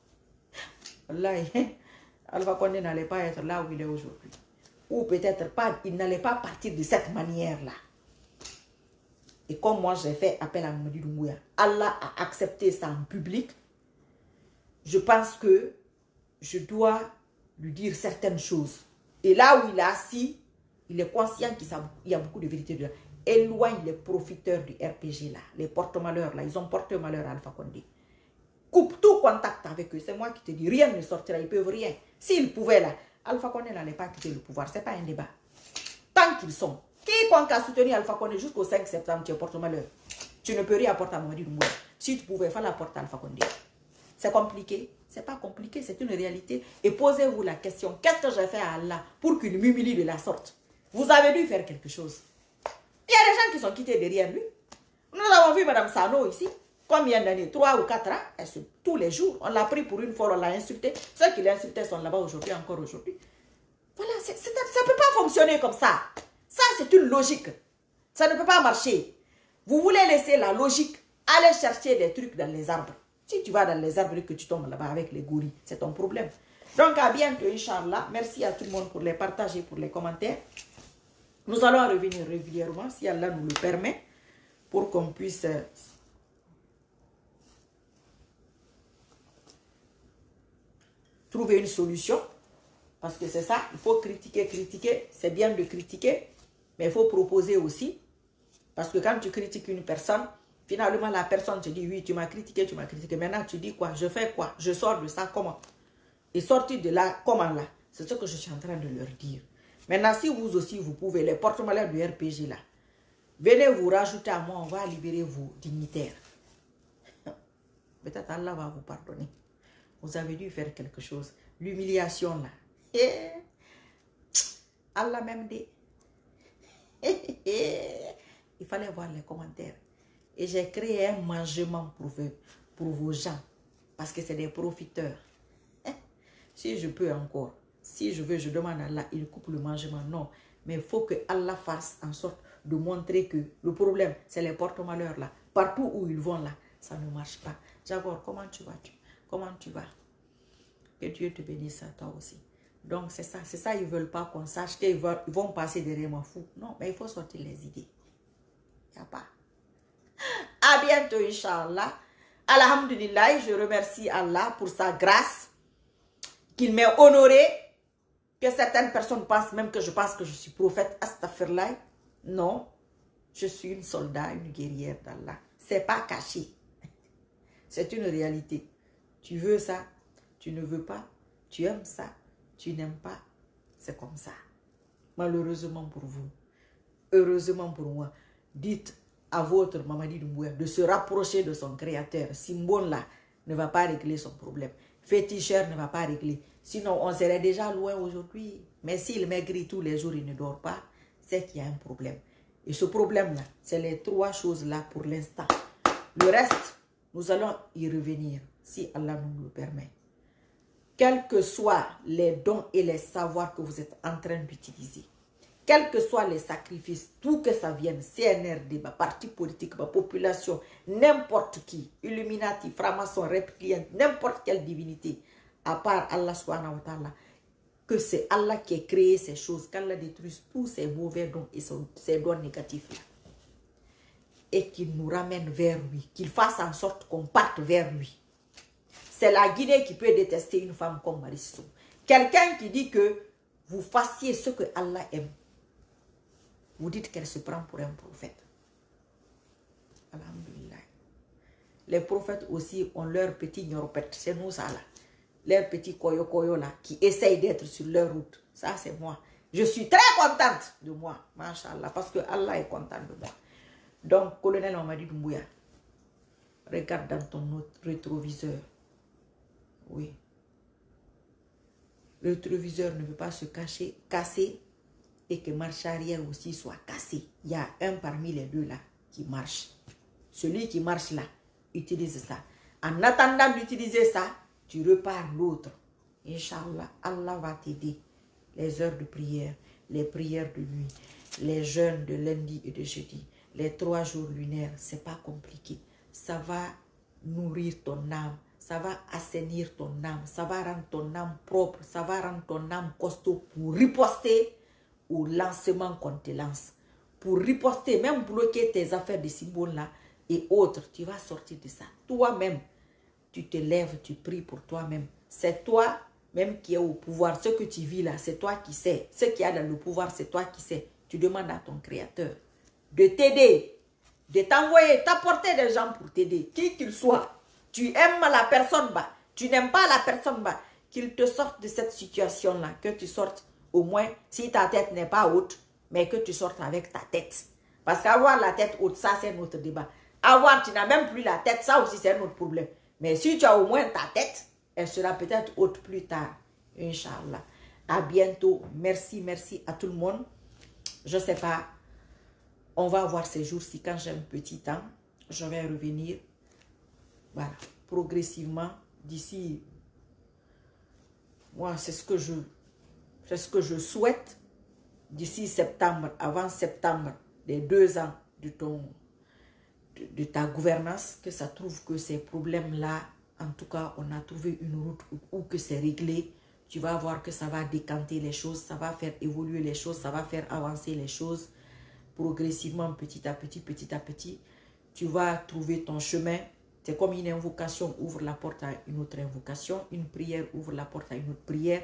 Allah, Alpha Condé n'allait pas être là où il est aujourd'hui. Ou peut-être pas, il n'allait pas partir de cette manière-là. Et comme moi j'ai fait appel à Mamadi Doumbouya, Allah a accepté ça en public. Je pense que je dois lui dire certaines choses. Et là où il est assis, il est conscient qu'il y a beaucoup de vérité dedans. Éloigne les profiteurs du R P G là, les porte-malheurs là, ils ont porté malheur à Alpha Condé. Coupe tout contact avec eux, c'est moi qui te dis, rien ne sortira, ils peuvent rien. S'ils pouvaient là, Alpha Condé n'allait pas quitter le pouvoir, c'est pas un débat. Tant qu'ils sont, quiconque a soutenu Alpha Condé jusqu'au cinq septembre, tu es porte-malheur. Tu ne peux rien apporter à Mamadi Doumbouya. Si tu pouvais, il fallait apporter à Alpha Condé. C'est compliqué? C'est pas compliqué, c'est une réalité. Et posez-vous la question, qu'est-ce que j'ai fait à Allah pour qu'il m'humilie de la sorte? Vous avez dû faire quelque chose. Il y a des gens qui sont quittés derrière lui. Nous avons vu Madame Sano ici. Combien d'années? Trois ou quatre ans? Elle se, tous les jours. On l'a pris pour une fois, on l'a insulté. Ceux qui l'insultaient sont là-bas aujourd'hui, encore aujourd'hui. Voilà, ça ne peut pas fonctionner comme ça. Ça, c'est une logique. Ça ne peut pas marcher. Vous voulez laisser la logique, aller chercher des trucs dans les arbres. Si tu vas dans les arbres et que tu tombes là-bas avec les gorilles, c'est ton problème. Donc, à bientôt, Inch'Allah. Merci à tout le monde pour les partages et pour les commentaires. Nous allons revenir régulièrement, si Allah nous le permet, pour qu'on puisse trouver une solution. Parce que c'est ça, il faut critiquer, critiquer. C'est bien de critiquer, mais il faut proposer aussi. Parce que quand tu critiques une personne, finalement la personne te dit, oui, tu m'as critiqué, tu m'as critiqué. Maintenant, tu dis quoi? Je fais quoi? Je sors de ça comment? Et sortir de là, comment là? C'est ce que je suis en train de leur dire. Maintenant, si vous aussi, vous pouvez, les porte-malheurs du R P G là, venez vous rajouter à moi, on va libérer vos dignitaires. Peut-être Allah va vous pardonner. Vous avez dû faire quelque chose. L'humiliation là. Eh, Allah même dit. Il fallait voir les commentaires. Et j'ai créé un mangement pour, vous, pour vos gens. Parce que c'est des profiteurs. Si je peux encore. Si je veux, je demande à Allah, il coupe le mangement. Non. Mais il faut que Allah fasse en sorte de montrer que le problème, c'est les porte-malheurs là. Partout où ils vont là, ça ne marche pas. Jaguar, comment tu vas? Tu? Comment tu vas? Que Dieu te bénisse à toi aussi. Donc c'est ça, c'est ça, ils ne veulent pas qu'on sache qu'ils vont, ils vont passer derrière moi fou. Non, mais il faut sortir les idées. Il n'y a pas. À bientôt, Inch'Allah. Alhamdulillah, je remercie Allah pour sa grâce, qu'il m'ait honoré. Que certaines personnes pensent même que je pense que je suis prophète. Astaghfirullah. Non, je suis une soldat, une guerrière d'Allah. Ce n'est pas caché. C'est une réalité. Tu veux ça, tu ne veux pas. Tu aimes ça, tu n'aimes pas. C'est comme ça. Malheureusement pour vous, heureusement pour moi, dites à votre Mamadi Doumbouya de se rapprocher de son créateur. Simbon là ne va pas régler son problème. Féticheur ne va pas régler. Sinon, on serait déjà loin aujourd'hui. Mais s'il maigrit tous les jours, il ne dort pas, c'est qu'il y a un problème. Et ce problème-là, c'est les trois choses-là pour l'instant. Le reste, nous allons y revenir, si Allah nous le permet. Quels que soient les dons et les savoirs que vous êtes en train d'utiliser, quels que soient les sacrifices, tout que ça vienne, C N R D, bah, parti politique, bah, population, n'importe qui, Illuminati, franc-maçon, reptilien, n'importe quelle divinité, à part Allah subhanahu wa ta'ala, que c'est Allah qui a créé ces choses, qu'Allah détruise tous ces mauvais dons et ces dons négatifs-là. Et qu'il nous ramène vers lui, qu'il fasse en sorte qu'on parte vers lui. C'est la Guinée qui peut détester une femme comme Marisso. Quelqu'un qui dit que vous fassiez ce que Allah aime. Vous dites qu'elle se prend pour un prophète. Alhamdulillah. Les prophètes aussi ont leur petit gnoropète. C'est nous ça là. Leurs petits koyo koyo là qui essayent d'être sur leur route. Ça c'est moi. Je suis très contente de moi. Masha'Allah. Parce que Allah est content de moi. Donc, colonel Mamadi Doumbouya, regarde dans ton rétroviseur. Oui. Le rétroviseur ne veut pas se cacher, casser et que marche arrière aussi soit cassé. Il y a un parmi les deux là qui marche. Celui qui marche là, utilise ça. En attendant d'utiliser ça, tu repars l'autre. Inch'Allah, Allah va t'aider. Les heures de prière, les prières de nuit, les jeûnes de lundi et de jeudi, les trois jours lunaires, c'est pas compliqué. Ça va nourrir ton âme. Ça va assainir ton âme, ça va rendre ton âme propre, ça va rendre ton âme costaud pour riposter au lancement qu'on te lance. pour riposter, même bloquer tes affaires de symboles là et autres, tu vas sortir de ça. Toi-même, tu te lèves, tu pries pour toi-même. C'est toi même qui est au pouvoir. Ce que tu vis là, c'est toi qui sais. Ce qui a dans le pouvoir, c'est toi qui sais. Tu demandes à ton créateur de t'aider, de t'envoyer, t'apporter des gens pour t'aider, qui qu'il soit. Tu aimes la personne bas, tu n'aimes pas la personne bas, qu'il te sorte de cette situation-là, que tu sortes au moins, si ta tête n'est pas haute, mais que tu sortes avec ta tête. Parce qu'avoir la tête haute, ça c'est notre débat. Avoir, tu n'as même plus la tête, ça aussi c'est un autre problème. Mais si tu as au moins ta tête, elle sera peut-être haute plus tard. Inch'Allah. À bientôt. Merci, merci à tout le monde. Je ne sais pas. On va voir ces jours-ci. Quand j'ai un petit temps, je vais revenir. Voilà. Progressivement. D'ici. Moi, c'est ce que je. C'est ce que je souhaite. D'ici septembre, avant septembre, des deux ans de ton. De, de ta gouvernance, que ça trouve que ces problèmes-là, en tout cas, on a trouvé une route où, où que c'est réglé. Tu vas voir que ça va décanter les choses, ça va faire évoluer les choses, ça va faire avancer les choses progressivement, petit à petit, petit à petit. Tu vas trouver ton chemin. C'est comme une invocation ouvre la porte à une autre invocation, une prière ouvre la porte à une autre prière.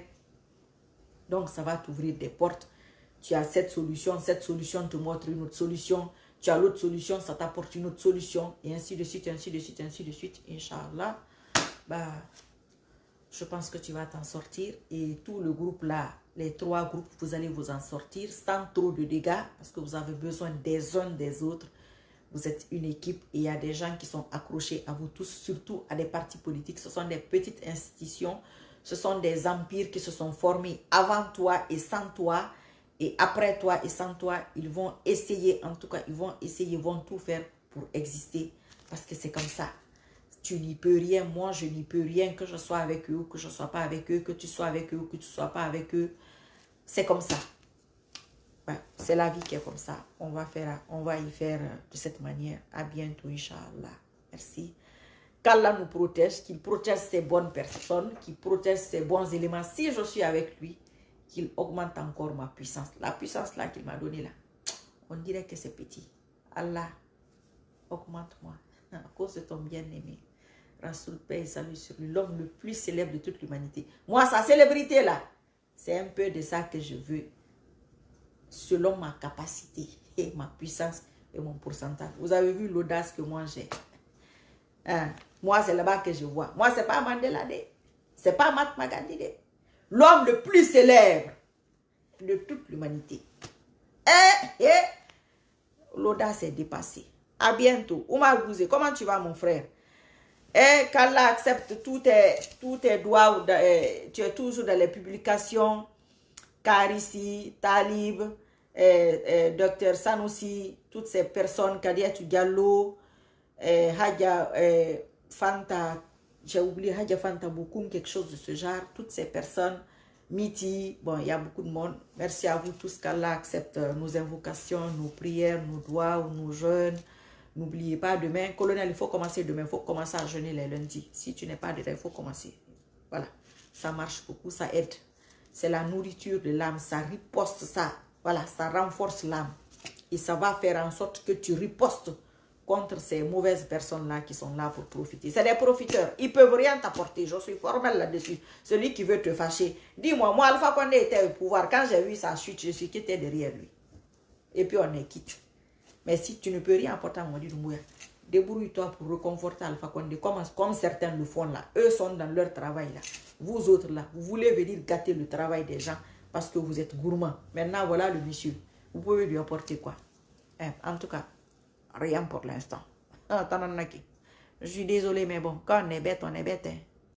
Donc, ça va t'ouvrir des portes. Tu as cette solution, cette solution te montre une autre solution. Tu as l'autre solution, ça t'apporte une autre solution. Et ainsi de suite, ainsi de suite, ainsi de suite. Inch'Allah. Bah, je pense que tu vas t'en sortir. Et tout le groupe là, les trois groupes, vous allez vous en sortir sans trop de dégâts. Parce que vous avez besoin des uns des autres. Vous êtes une équipe et il y a des gens qui sont accrochés à vous tous, surtout à des partis politiques. Ce sont des petites institutions. Ce sont des empires qui se sont formés avant toi et sans toi. Et après toi et sans toi, ils vont essayer, en tout cas, ils vont essayer, ils vont tout faire pour exister. Parce que c'est comme ça. Tu n'y peux rien, moi je n'y peux rien, que je sois avec eux, que je ne sois pas avec eux, que tu sois avec eux, que tu ne sois pas avec eux. C'est comme ça. Ouais, c'est la vie qui est comme ça. On va, faire, on va y faire de cette manière. À bientôt, Inch'Allah. Merci. Qu'Allah nous protège, qu'il protège ces bonnes personnes, qu'il protège ces bons éléments. Si je suis avec lui, qu'il augmente encore ma puissance. La puissance là qu'il m'a donnée là, on dirait que c'est petit. Allah, augmente-moi à cause de ton bien-aimé. Rasoul, paix et salut sur lui, l'homme le plus célèbre de toute l'humanité. Moi, sa célébrité là, c'est un peu de ça que je veux, selon ma capacité et ma puissance et mon pourcentage. Vous avez vu l'audace que moi j'ai. Hein? Moi, c'est là-bas que je vois. Moi, c'est pas Mandela, c'est pas Mahatma Gandhi. L'homme le plus célèbre de toute l'humanité. Et, et l'audace est dépassée. À bientôt. Oumar Gouzé, comment tu vas mon frère? Et qu'Allah accepte tous tes, tous tes doigts. Euh, tu es toujours dans les publications. Karissi, Talib, euh, euh, Docteur Sanoussi, toutes ces personnes, Kadiatou Diallo, euh, Hadja euh, Fanta, j'ai oublié Hadja Fanta Boukoum, quelque chose de ce genre, toutes ces personnes, Miti, bon, il y a beaucoup de monde. Merci à vous tous qu'Allah accepte nos invocations, nos prières, nos doigts, nos jeûnes. N'oubliez pas, demain, colonel, il faut commencer demain, il faut commencer à jeûner les lundis. Si tu n'es pas dedans, il faut commencer. Voilà, ça marche beaucoup, ça aide. C'est la nourriture de l'âme, ça riposte ça. Voilà, ça renforce l'âme. Et ça va faire en sorte que tu ripostes contre ces mauvaises personnes-là qui sont là pour profiter. C'est des profiteurs. Ils ne peuvent rien t'apporter. Je suis formel là-dessus. Celui qui veut te fâcher. Dis-moi, moi, Alpha Condé était au pouvoir. Quand j'ai vu sa chute, je suis quitté derrière lui. Et puis on est quitte. Mais si tu ne peux rien apporter à Modi Doumbouya, débrouille-toi pour reconforter Alpha Condé, comme, comme certains le font là. Eux sont dans leur travail là. Vous autres là, vous voulez venir gâter le travail des gens parce que vous êtes gourmands. Maintenant, voilà le monsieur. Vous pouvez lui apporter quoi? Hein, en tout cas, rien pour l'instant. Je suis désolé, mais bon, quand on est bête, on est bête. Hein.